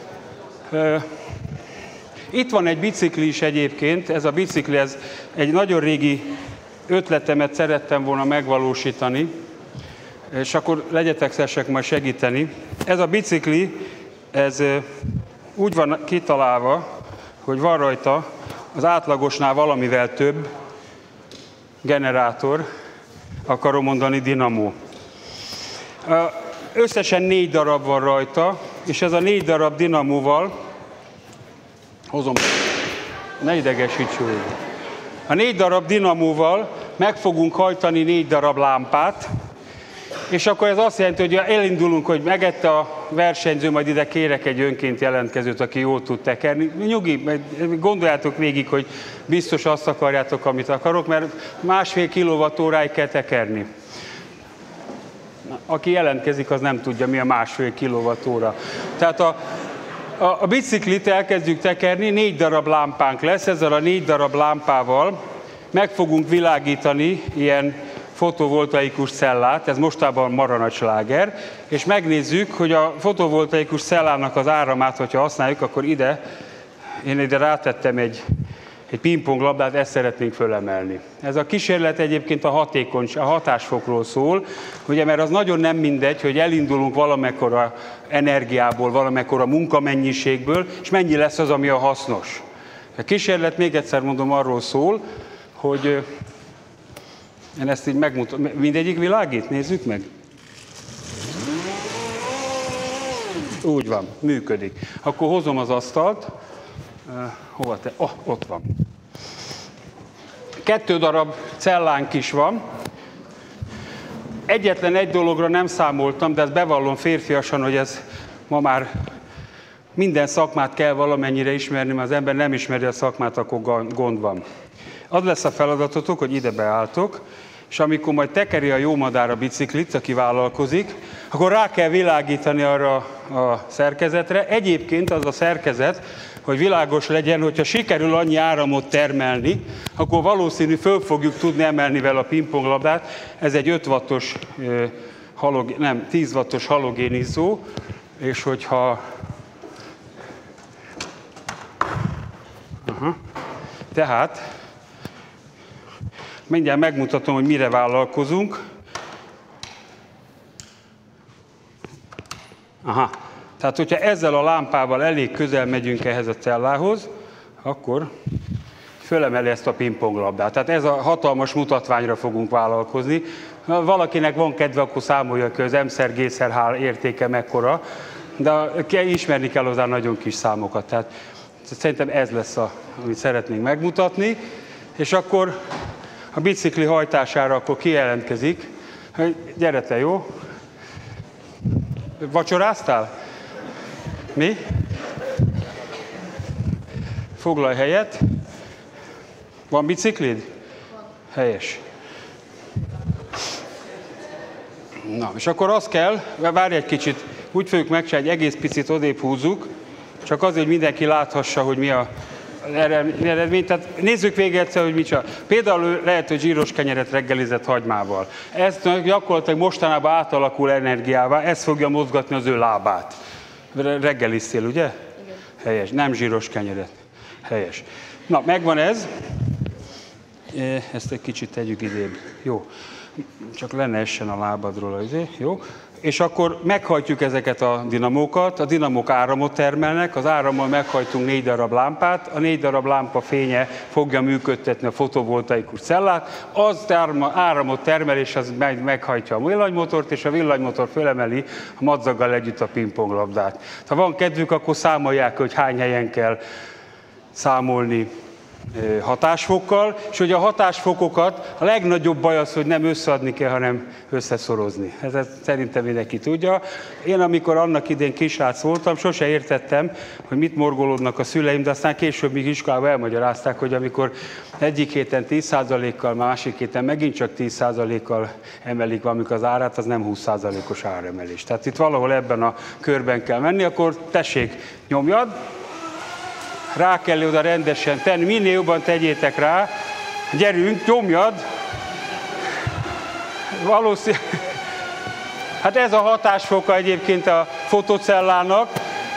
Itt van egy bicikli is egyébként, ez a bicikli, ez egy nagyon régi ötletemet szerettem volna megvalósítani, és akkor legyetek szívesek majd segíteni. Ez a bicikli, ez úgy van kitalálva, hogy van rajta az átlagosnál valamivel több generátor, akarom mondani dinamó. Összesen négy darab van rajta, és ez a négy darab dinamóval, hozom, ne idegesíts, a négy darab dinamóval meg fogunk hajtani négy darab lámpát, és akkor ez azt jelenti, hogy elindulunk, hogy megette a versenyző, majd ide kérek egy önként jelentkezőt, aki jól tud tekerni. Nyugi, gondoljátok végig, hogy biztos azt akarjátok, amit akarok, mert másfél kilovattóráig kell tekerni. Aki jelentkezik, az nem tudja, mi a másfél kilovattóra. Tehát a, a, a biciklit elkezdjük tekerni, négy darab lámpánk lesz, ezzel a négy darab lámpával meg fogunk világítani ilyen fotovoltaikus cellát, ez mostában marha nagy sláger, és megnézzük, hogy a fotovoltaikus cellának az áramát, hogyha használjuk, akkor ide, én ide rátettem egy, egy pingponglabdát, ezt szeretnénk fölemelni. Ez a kísérlet egyébként a hatékony, a hatásfokról szól, ugye, mert az nagyon nem mindegy, hogy elindulunk valamekkora energiából, valamekkora munkamennyiségből, és mennyi lesz az, ami a hasznos. A kísérlet, még egyszer mondom, arról szól, hogy én ezt így megmutatom. Mindegyik világít? Nézzük meg. Úgy van, működik. Akkor hozom az asztalt. Uh, hova te? Oh, ott van. Kettő darab cellánk is van. Egyetlen egy dologra nem számoltam, de ezt bevallom férfiasan, hogy ez ma már minden szakmát kell valamennyire ismerni, mert az ember nem ismeri a szakmát, akkor gond van. Az lesz a feladatotok, hogy ide beálltok, és amikor majd tekeri a jó madár a biciklit, aki vállalkozik, akkor rá kell világítani arra a szerkezetre. Egyébként az a szerkezet, hogy világos legyen, hogyha sikerül annyi áramot termelni, akkor valószínű föl fogjuk tudni emelni vele a pingponglabdát. Ez egy öt wattos, nem, tíz wattos halogénizzó, és hogyha... Aha. Tehát... mindjárt megmutatom, hogy mire vállalkozunk. Aha. Tehát, hogyha ezzel a lámpával elég közel megyünk ehhez a cellához, akkor fölemeli ezt a pingponglabdát. Tehát ez a hatalmas mutatványra fogunk vállalkozni. Ha valakinek van kedve, akkor számolja ki, az M-szer, G-szer, H értéke mekkora, de ismerni kell hozzá nagyon kis számokat. Tehát szerintem ez lesz, a, amit szeretnénk megmutatni. És akkor a bicikli hajtására akkor kijelentkezik, hogy gyere te, jó? Vacsoráztál? Mi? Foglalj helyet. Van biciklid? Helyes. Na, és akkor az kell, várj egy kicsit, úgy fogjuk megcsinálni, egy egész picit odébb húzzuk, csak azért, hogy mindenki láthassa, hogy mi a eredmény. Tehát nézzük végig egyszer, hogy mit csinál. Például lehet, hogy zsíros kenyeret reggelizett hagymával. Ez gyakorlatilag mostanában átalakul energiává, ez fogja mozgatni az ő lábát. Reggeliztél, ugye? Igen. Helyes. Nem zsíros kenyeret. Helyes. Na, megvan ez. Ezt egy kicsit tegyük idébb. Jó. Csak le ne essen a lábadról azért. Jó. És akkor meghajtjuk ezeket a dinamókat, a dinamók áramot termelnek, az árammal meghajtunk négy darab lámpát, a négy darab lámpa fénye fogja működtetni a fotovoltaikus cellát, az áramot termel, és az meghajtja a villanymotort, és a villanymotor fölemeli a madzaggal együtt a pingponglabdát. Ha van kedvük, akkor számolják, hogy hány helyen kell számolni hatásfokkal, és hogy a hatásfokokat a legnagyobb baj az, hogy nem összeadni kell, hanem összeszorozni. Ez szerintem mindenki tudja. Én amikor annak idén kisrác voltam, sose értettem, hogy mit morgolódnak a szüleim, de aztán később még iskolában elmagyarázták, hogy amikor egyik héten tíz százalékkal, másik héten megint csak tíz százalékkal emelik valamikor az árát, az nem húsz százalékos áremelés. Tehát itt valahol ebben a körben kell menni, akkor tessék, nyomjad, rá kell oda rendesen tenni, minél jobban tegyétek rá, gyerünk, nyomjad. Valószínűleg, hát ez a hatásfoka egyébként a fotocellának.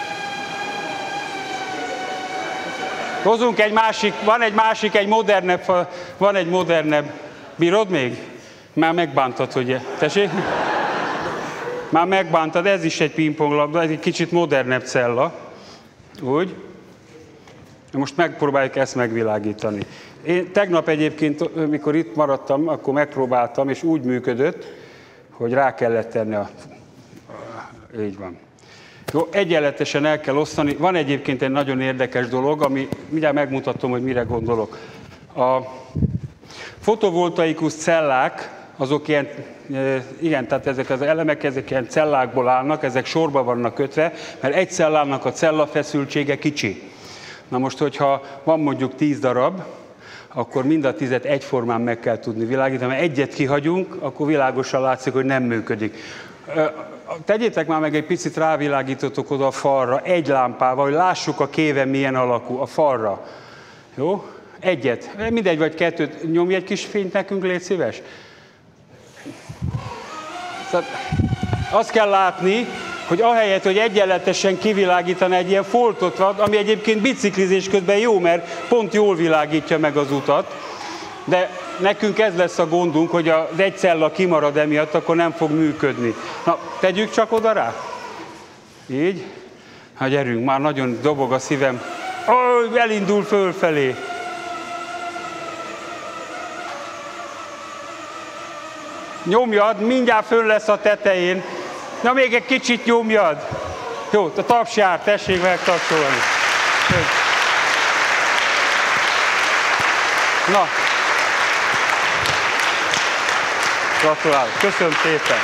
Hozunk egy másik, van egy másik, egy modernebb, van egy modernebb. Bírod még? Már megbántad, hogy tessék? Már megbántad, ez is egy pingponglabda, egy kicsit modernebb cella. Úgy. Most megpróbáljuk ezt megvilágítani. Én tegnap egyébként, mikor itt maradtam, akkor megpróbáltam, és úgy működött, hogy rá kellett tenni a... Így van. Jó, egyenletesen el kell osztani. Van egyébként egy nagyon érdekes dolog, ami mindjárt megmutatom, hogy mire gondolok. A fotovoltaikus cellák, azok ilyen, igen, tehát ezek az elemek, ezek ilyen cellákból állnak, ezek sorba vannak kötve, mert egy cellának a cellafeszültsége kicsi. Na most, hogyha van mondjuk tíz darab, akkor mind a tízet egyformán meg kell tudni világítani. Ha egyet kihagyunk, akkor világosan látszik, hogy nem működik. Tegyétek már meg egy picit rávilágítotok oda a falra, egy lámpával, hogy lássuk a kéve milyen alakú, a falra. Jó? Egyet. Mindegy, vagy kettőt. Nyomj egy kis fényt nekünk, légy szíves. Azt kell látni, hogy ahelyett, hogy egyenletesen kivilágítani egy ilyen foltot van, ami egyébként biciklizés közben jó, mert pont jól világítja meg az utat, de nekünk ez lesz a gondunk, hogy az egy cella kimarad emiatt, akkor nem fog működni. Na, tegyük csak oda rá. Így. Hát gyerünk, már nagyon dobog a szívem. Ó, elindul fölfelé. Nyomjad, mindjárt föl lesz a tetején. Na, még egy kicsit nyomjad. Jó, a tapsjár, tessék megtapsolni. Na. Gratulálok. Köszönöm szépen.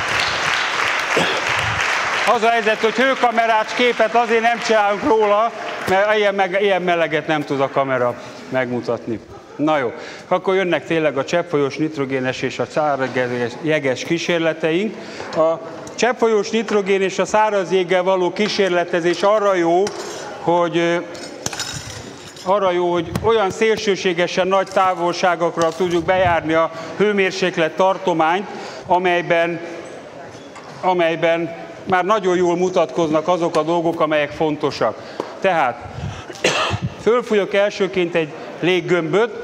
Az a helyzet, hogy hőkamerás képet azért nem csinálunk róla, mert ilyen, meg, ilyen meleget nem tud a kamera megmutatni. Na jó, akkor jönnek tényleg a cseppfolyós nitrogénes és a száraz jeges kísérleteink. A cseppfolyós nitrogén és a száraz jéggel való kísérletezés arra jó, hogy arra jó, hogy olyan szélsőségesen nagy távolságokra tudjuk bejárni a hőmérséklet tartományt, amelyben, amelyben már nagyon jól mutatkoznak azok a dolgok, amelyek fontosak. Tehát fölfújok elsőként egy léggömböt,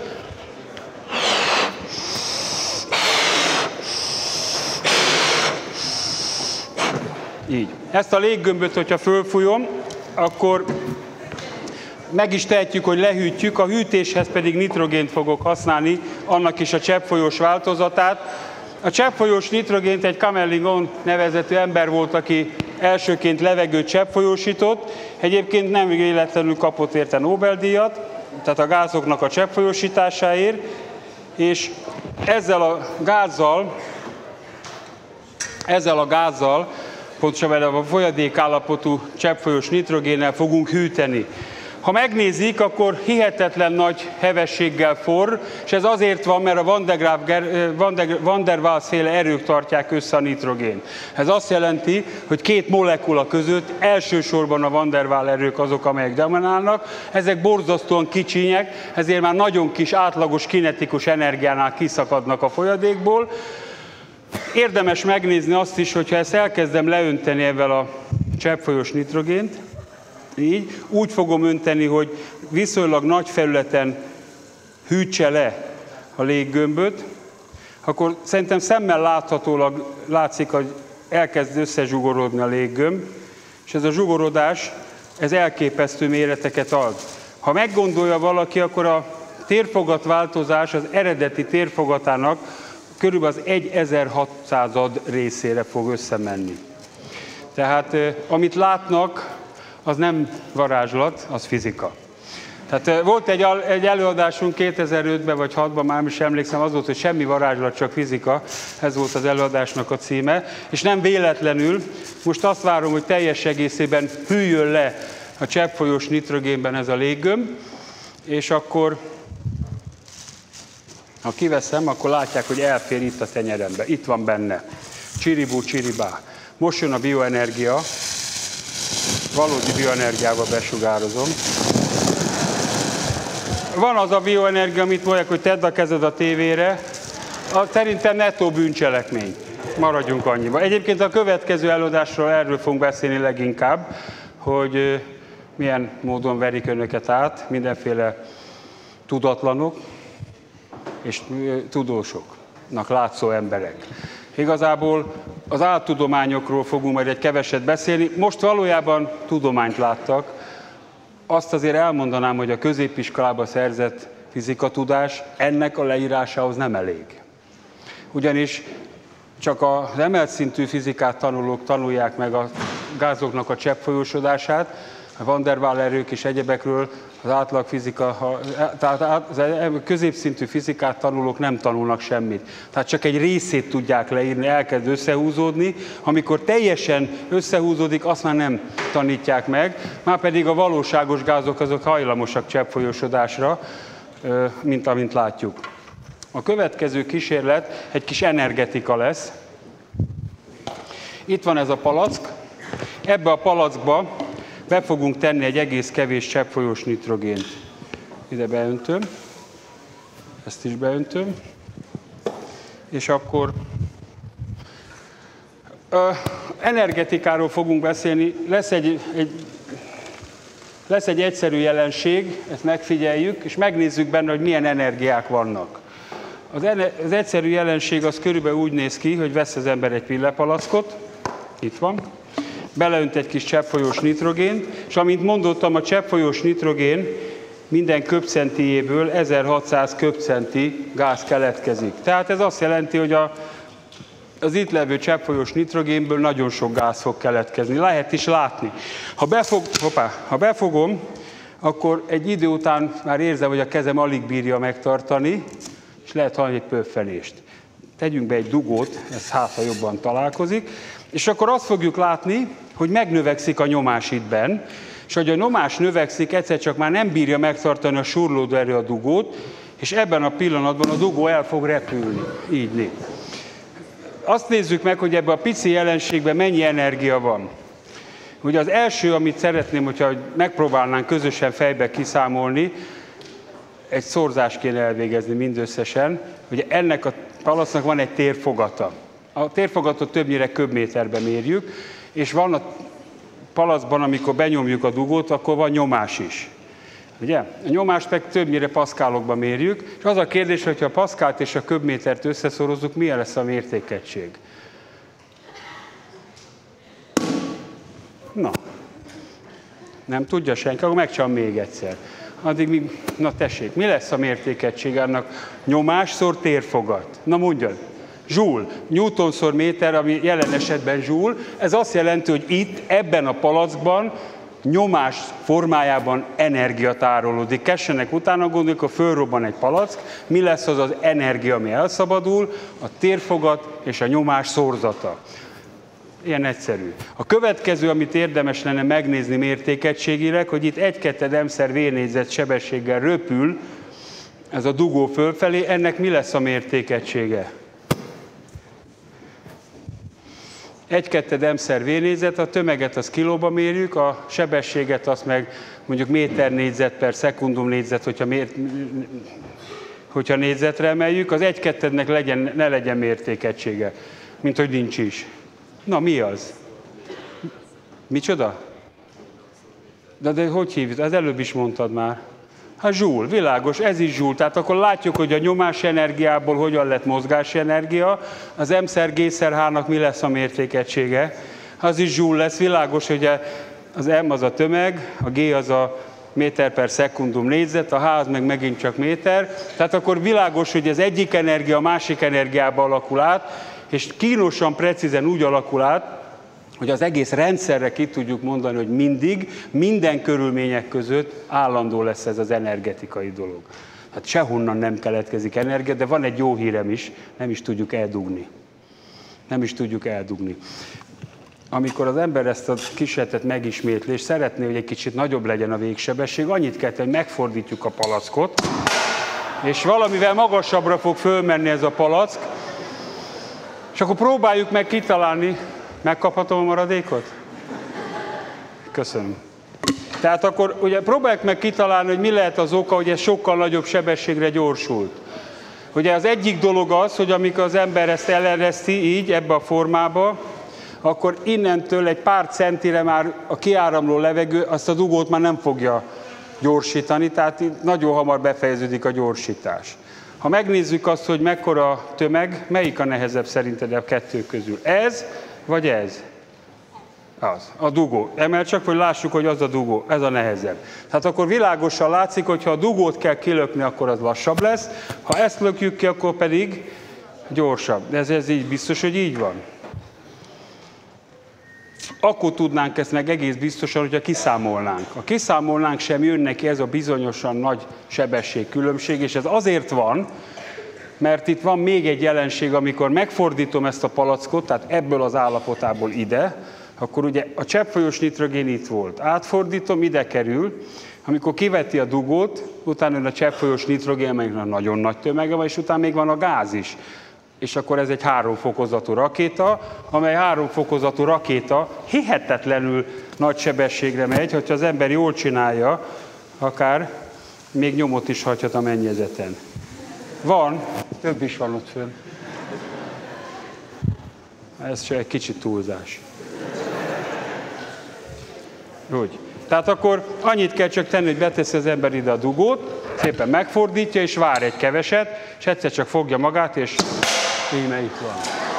így. Ezt a léggömböt, hogyha fölfújom, akkor meg is tehetjük, hogy lehűtjük, a hűtéshez pedig nitrogént fogok használni, annak is a cseppfolyós változatát. A cseppfolyós nitrogént egy Kamerlingh nevezetű ember volt, aki elsőként levegőt cseppfolyósított, egyébként nem véletlenül kapott érte Nobel-díjat, tehát a gázoknak a cseppfolyósításáért, és ezzel a gázzal, ezzel a gázzal, pontosabban a folyadékállapotú cseppfolyós nitrogénnel fogunk hűteni. Ha megnézik, akkor hihetetlen nagy hevességgel forr, és ez azért van, mert a Van der, Graaf, Van der Waals-féle erők tartják össze a nitrogén. Ez azt jelenti, hogy két molekula között elsősorban a Van der Waals erők azok, amelyek dominálnak. Ezek borzasztóan kicsinyek, ezért már nagyon kis átlagos kinetikus energiánál kiszakadnak a folyadékból. Érdemes megnézni azt is, hogyha ezt elkezdem leönteni ezzel a cseppfolyós nitrogént, így, úgy fogom önteni, hogy viszonylag nagy felületen hűtse le a léggömböt, akkor szerintem szemmel láthatólag látszik, hogy elkezd összezsugorodni a léggömb, és ez a zsugorodás, ez elképesztő méreteket ad. Ha meggondolja valaki, akkor a térfogatváltozás az eredeti térfogatának körülbelül az egy ezerhatszázad részére fog összemenni. Tehát amit látnak, az nem varázslat, az fizika. Tehát volt egy, egy előadásunk kétezer-ötben vagy hatban, már nem is emlékszem, az volt, hogy semmi varázslat, csak fizika, ez volt az előadásnak a címe, és nem véletlenül, most azt várom, hogy teljes egészében hűljön le a cseppfolyós nitrogénben ez a léggömb, és akkor, ha kiveszem, akkor látják, hogy elfér itt a tenyerembe, itt van benne, csiribú, csiribá. Most jön a bioenergia, valódi bioenergiával besugározom. Van az a bioenergia, amit mondják, hogy tedd a kezed a tévére, az szerintem nettó bűncselekmény. Maradjunk annyiba. Egyébként a következő előadásról erről fogunk beszélni leginkább, hogy milyen módon verik önöket át mindenféle tudatlanok és tudósoknak látszó emberek. Igazából az áltudományokról fogunk majd egy keveset beszélni. Most valójában tudományt láttak. Azt azért elmondanám, hogy a középiskolában szerzett fizikatudás ennek a leírásához nem elég. Ugyanis csak az emelt szintű fizikát tanulók tanulják meg a gázoknak a cseppfolyósodását, a Van der Waals erők és egyebekről az átlag fizika, tehát az középszintű fizikát tanulók nem tanulnak semmit. Tehát csak egy részét tudják leírni, elkezd összehúzódni, amikor teljesen összehúzódik, azt már nem tanítják meg, már pedig a valóságos gázok azok hajlamosak cseppfolyósodásra, mint amint látjuk. A következő kísérlet egy kis energetika lesz. Itt van ez a palack, ebbe a palackba be fogunk tenni egy egész kevés cseppfolyós nitrogént. Ide beöntöm, ezt is beöntöm, és akkor ö, energetikáról fogunk beszélni. Lesz egy, egy, lesz egy egyszerű jelenség, ezt megfigyeljük, és megnézzük benne, hogy milyen energiák vannak. Az, ener, az egyszerű jelenség az körülbelül úgy néz ki, hogy vesz az ember egy pillepalackot, itt van, beleönt egy kis cseppfolyós nitrogént, és amint mondottam, a cseppfolyós nitrogén minden köbcentijéből ezerhatszáz köbcenti gáz keletkezik. Tehát ez azt jelenti, hogy a, az itt levő cseppfolyós nitrogénből nagyon sok gáz fog keletkezni. Lehet is látni. Ha, befog, hoppá, ha befogom, akkor egy idő után már érzem, hogy a kezem alig bírja megtartani, és lehet hallani egy pöffelést. Tegyünk be egy dugót, ez hát, ha jobban találkozik, és akkor azt fogjuk látni, hogy megnövekszik a nyomás itt benn, és hogy a nyomás növekszik, egyszer csak már nem bírja megtartani a surlódó erő a dugót, és ebben a pillanatban a dugó el fog repülni. Így né. Azt nézzük meg, hogy ebben a pici jelenségben mennyi energia van. Ugye az első, amit szeretném, hogyha megpróbálnánk közösen fejbe kiszámolni, egy szorzást kéne elvégezni mindösszesen, hogy ennek a palacknak van egy térfogata. A térfogatot többnyire köbméterben mérjük, és van a palackban, amikor benyomjuk a dugót, akkor van nyomás is. Ugye? A nyomást meg többnyire paszkálokban mérjük, és az a kérdés, hogyha a paszkált és a köbmétert összeszorozzuk, milyen lesz a mértékegység? Na, nem tudja senki, akkor megcsinálom még egyszer. Addig még, na tessék, mi lesz a mértékegység annak? Nyomás-szor térfogat. Na mondjad. Joule, newtonszor méter, ami jelen esetben joule. Ez azt jelenti, hogy itt, ebben a palackban nyomás formájában energia tárolódik. Kessenek utána gondoljuk, ha fölrobban egy palack, mi lesz az az energia, ami elszabadul, a térfogat és a nyomás szorzata. Ilyen egyszerű. A következő, amit érdemes lenne megnézni mértékegységileg, hogy itt egy-kettő emszer vérnégyzet sebességgel röpül ez a dugó fölfelé, ennek mi lesz a mértékegysége? Egy-kettő emszer vérnégyzet, a tömeget az kilóba mérjük, a sebességet azt meg mondjuk méter négyzet per szekundum négyzet, hogyha, mér, hogyha négyzetre emeljük, az egy-kettőnek legyen, ne legyen mértékegysége, mint hogy nincs is. Na, mi az? Micsoda? De, de hogy hívjuk? Az előbb is mondtad már. Hát joule, világos, ez is joule. Tehát akkor látjuk, hogy a nyomás energiából hogyan lett mozgási energia. Az M-szer G-szer H-nak mi lesz a mértékegysége? Az is joule lesz, világos, hogy az M az a tömeg, a G az a méter per szekundum négyzet, a H az meg megint csak méter. Tehát akkor világos, hogy az egyik energia a másik energiába alakul át, és kínosan precízen úgy alakul át, hogy az egész rendszerre ki tudjuk mondani, hogy mindig, minden körülmények között állandó lesz ez az energetikai dolog. Hát sehonnan nem keletkezik energia, de van egy jó hírem is, nem is tudjuk eldugni. Nem is tudjuk eldugni. Amikor az ember ezt a kísérletet megismétli, és szeretné, hogy egy kicsit nagyobb legyen a végsebesség, annyit kell tenni, hogy megfordítjuk a palackot, és valamivel magasabbra fog fölmenni ez a palack, és akkor próbáljuk meg kitalálni, megkaphatom a maradékot? Köszönöm. Tehát akkor ugye próbáljuk meg kitalálni, hogy mi lehet az oka, hogy ez sokkal nagyobb sebességre gyorsult. Ugye az egyik dolog az, hogy amikor az ember ezt elereszti így, ebbe a formába, akkor innentől egy pár centire már a kiáramló levegő azt a dugót már nem fogja gyorsítani, tehát itt nagyon hamar befejeződik a gyorsítás. Ha megnézzük azt, hogy mekkora tömeg, melyik a nehezebb szerinted a kettő közül? Ez vagy ez? Az, a dugó. Emel csak, hogy lássuk, hogy az a dugó, ez a nehezebb. Tehát akkor világosan látszik, hogy ha a dugót kell kilökni, akkor az lassabb lesz, ha ezt lökjük ki, akkor pedig gyorsabb. De ez, ez így biztos, hogy így van? Akkor tudnánk ezt meg egész biztosan, hogyha kiszámolnánk. Ha kiszámolnánk, sem jön neki ez a bizonyosan nagy sebességkülönbség, és ez azért van, mert itt van még egy jelenség, amikor megfordítom ezt a palackot, tehát ebből az állapotából ide, akkor ugye a cseppfolyós nitrogén itt volt. Átfordítom, ide kerül, amikor kiveti a dugót, utána jön a cseppfolyós nitrogén, amelynek nagyon nagy tömege van, és utána még van a gáz is. És akkor ez egy háromfokozatú rakéta, amely háromfokozatú rakéta hihetetlenül nagy sebességre megy, hogyha az ember jól csinálja, akár még nyomot is hagyhat a mennyezeten. Van, több is van ott fönn. Ez csak egy kicsit túlzás. Úgy. Tehát akkor annyit kell csak tenni, hogy beteszi az ember ide a dugót, szépen megfordítja, és vár egy keveset, és egyszer csak fogja magát, és íme itt van.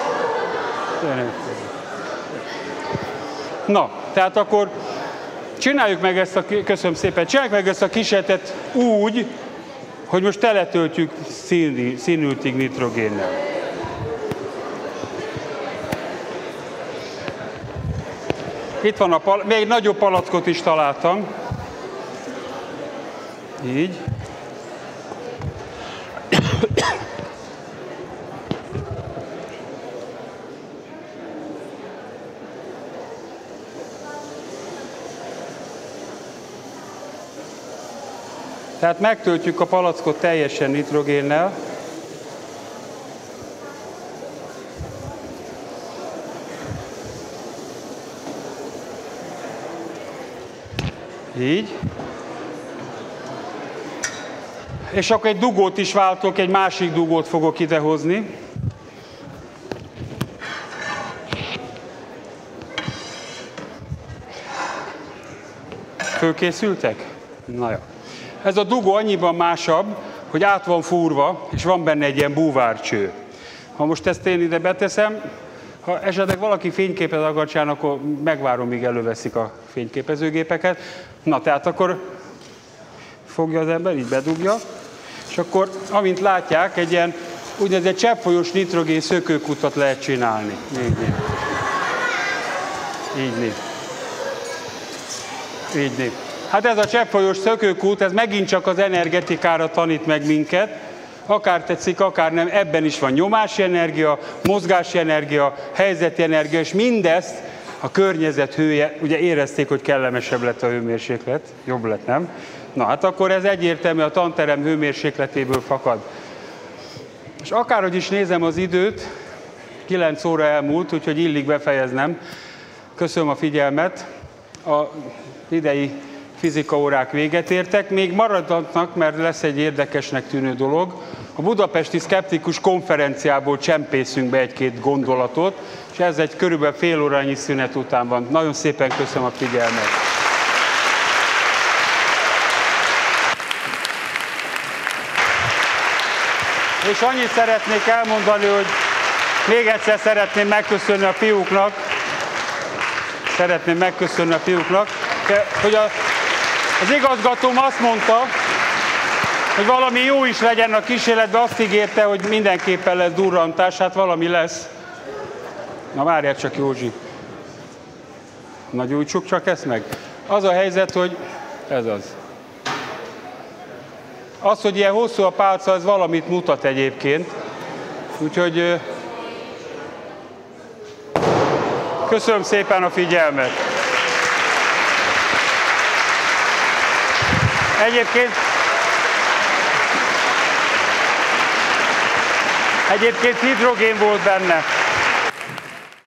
Na, tehát akkor csináljuk meg ezt a, köszönöm szépen, csináljuk meg ezt a kísérletet úgy, hogy most teletöltjük szín, színültig nitrogénnel. Itt van a pal- még nagyobb palackot is találtam. Így. Tehát megtöltjük a palackot teljesen nitrogénnel. Így. És akkor egy dugót is váltok, egy másik dugót fogok idehozni. Fölkészültek? Na jó. Ez a dugó annyiban másabb, hogy át van fúrva, és van benne egy ilyen búvárcső. Ha most ezt én ide beteszem, ha esetleg valaki fényképet akar csinálni, akkor megvárom, míg előveszik a fényképezőgépeket. Na, tehát akkor fogja az ember, így bedugja, és akkor, amint látják, egy ilyen úgynevezett cseppfolyós nitrogén szökőkutat lehet csinálni. Így, így. Így, így. Így, így. Hát ez a cseppfolyós szökőkút, ez megint csak az energetikára tanít meg minket, akár tetszik, akár nem, ebben is van nyomási energia, mozgási energia, helyzeti energia, és mindezt a környezet hője, ugye érezték, hogy kellemesebb lett a hőmérséklet, jobb lett, nem? Na hát akkor ez egyértelmű, a tanterem hőmérsékletéből fakad. És akárhogy is nézem az időt, kilenc óra elmúlt, úgyhogy illik befejeznem. Köszönöm a figyelmet. A idei fizikaórák véget értek. Még maradnak, mert lesz egy érdekesnek tűnő dolog. A budapesti szkeptikus konferenciából csempészünk be egy-két gondolatot, és ez egy körülbelül fél órányi szünet után van. Nagyon szépen köszönöm a figyelmet. És annyit szeretnék elmondani, hogy még egyszer szeretném megköszönni a fiúknak, szeretném megköszönni a fiúknak, hogy a, az igazgatóm azt mondta, hogy valami jó is legyen a kísérletben, azt ígérte, hogy mindenképpen lesz durrantás, hát valami lesz. Na várjál csak, Józsi. Na gyújtsuk csak ezt meg. Az a helyzet, hogy ez az. Az, hogy ilyen hosszú a pálca, ez valamit mutat egyébként. Úgyhogy köszönöm szépen a figyelmet. Egyébként, egyébként hidrogén volt benne.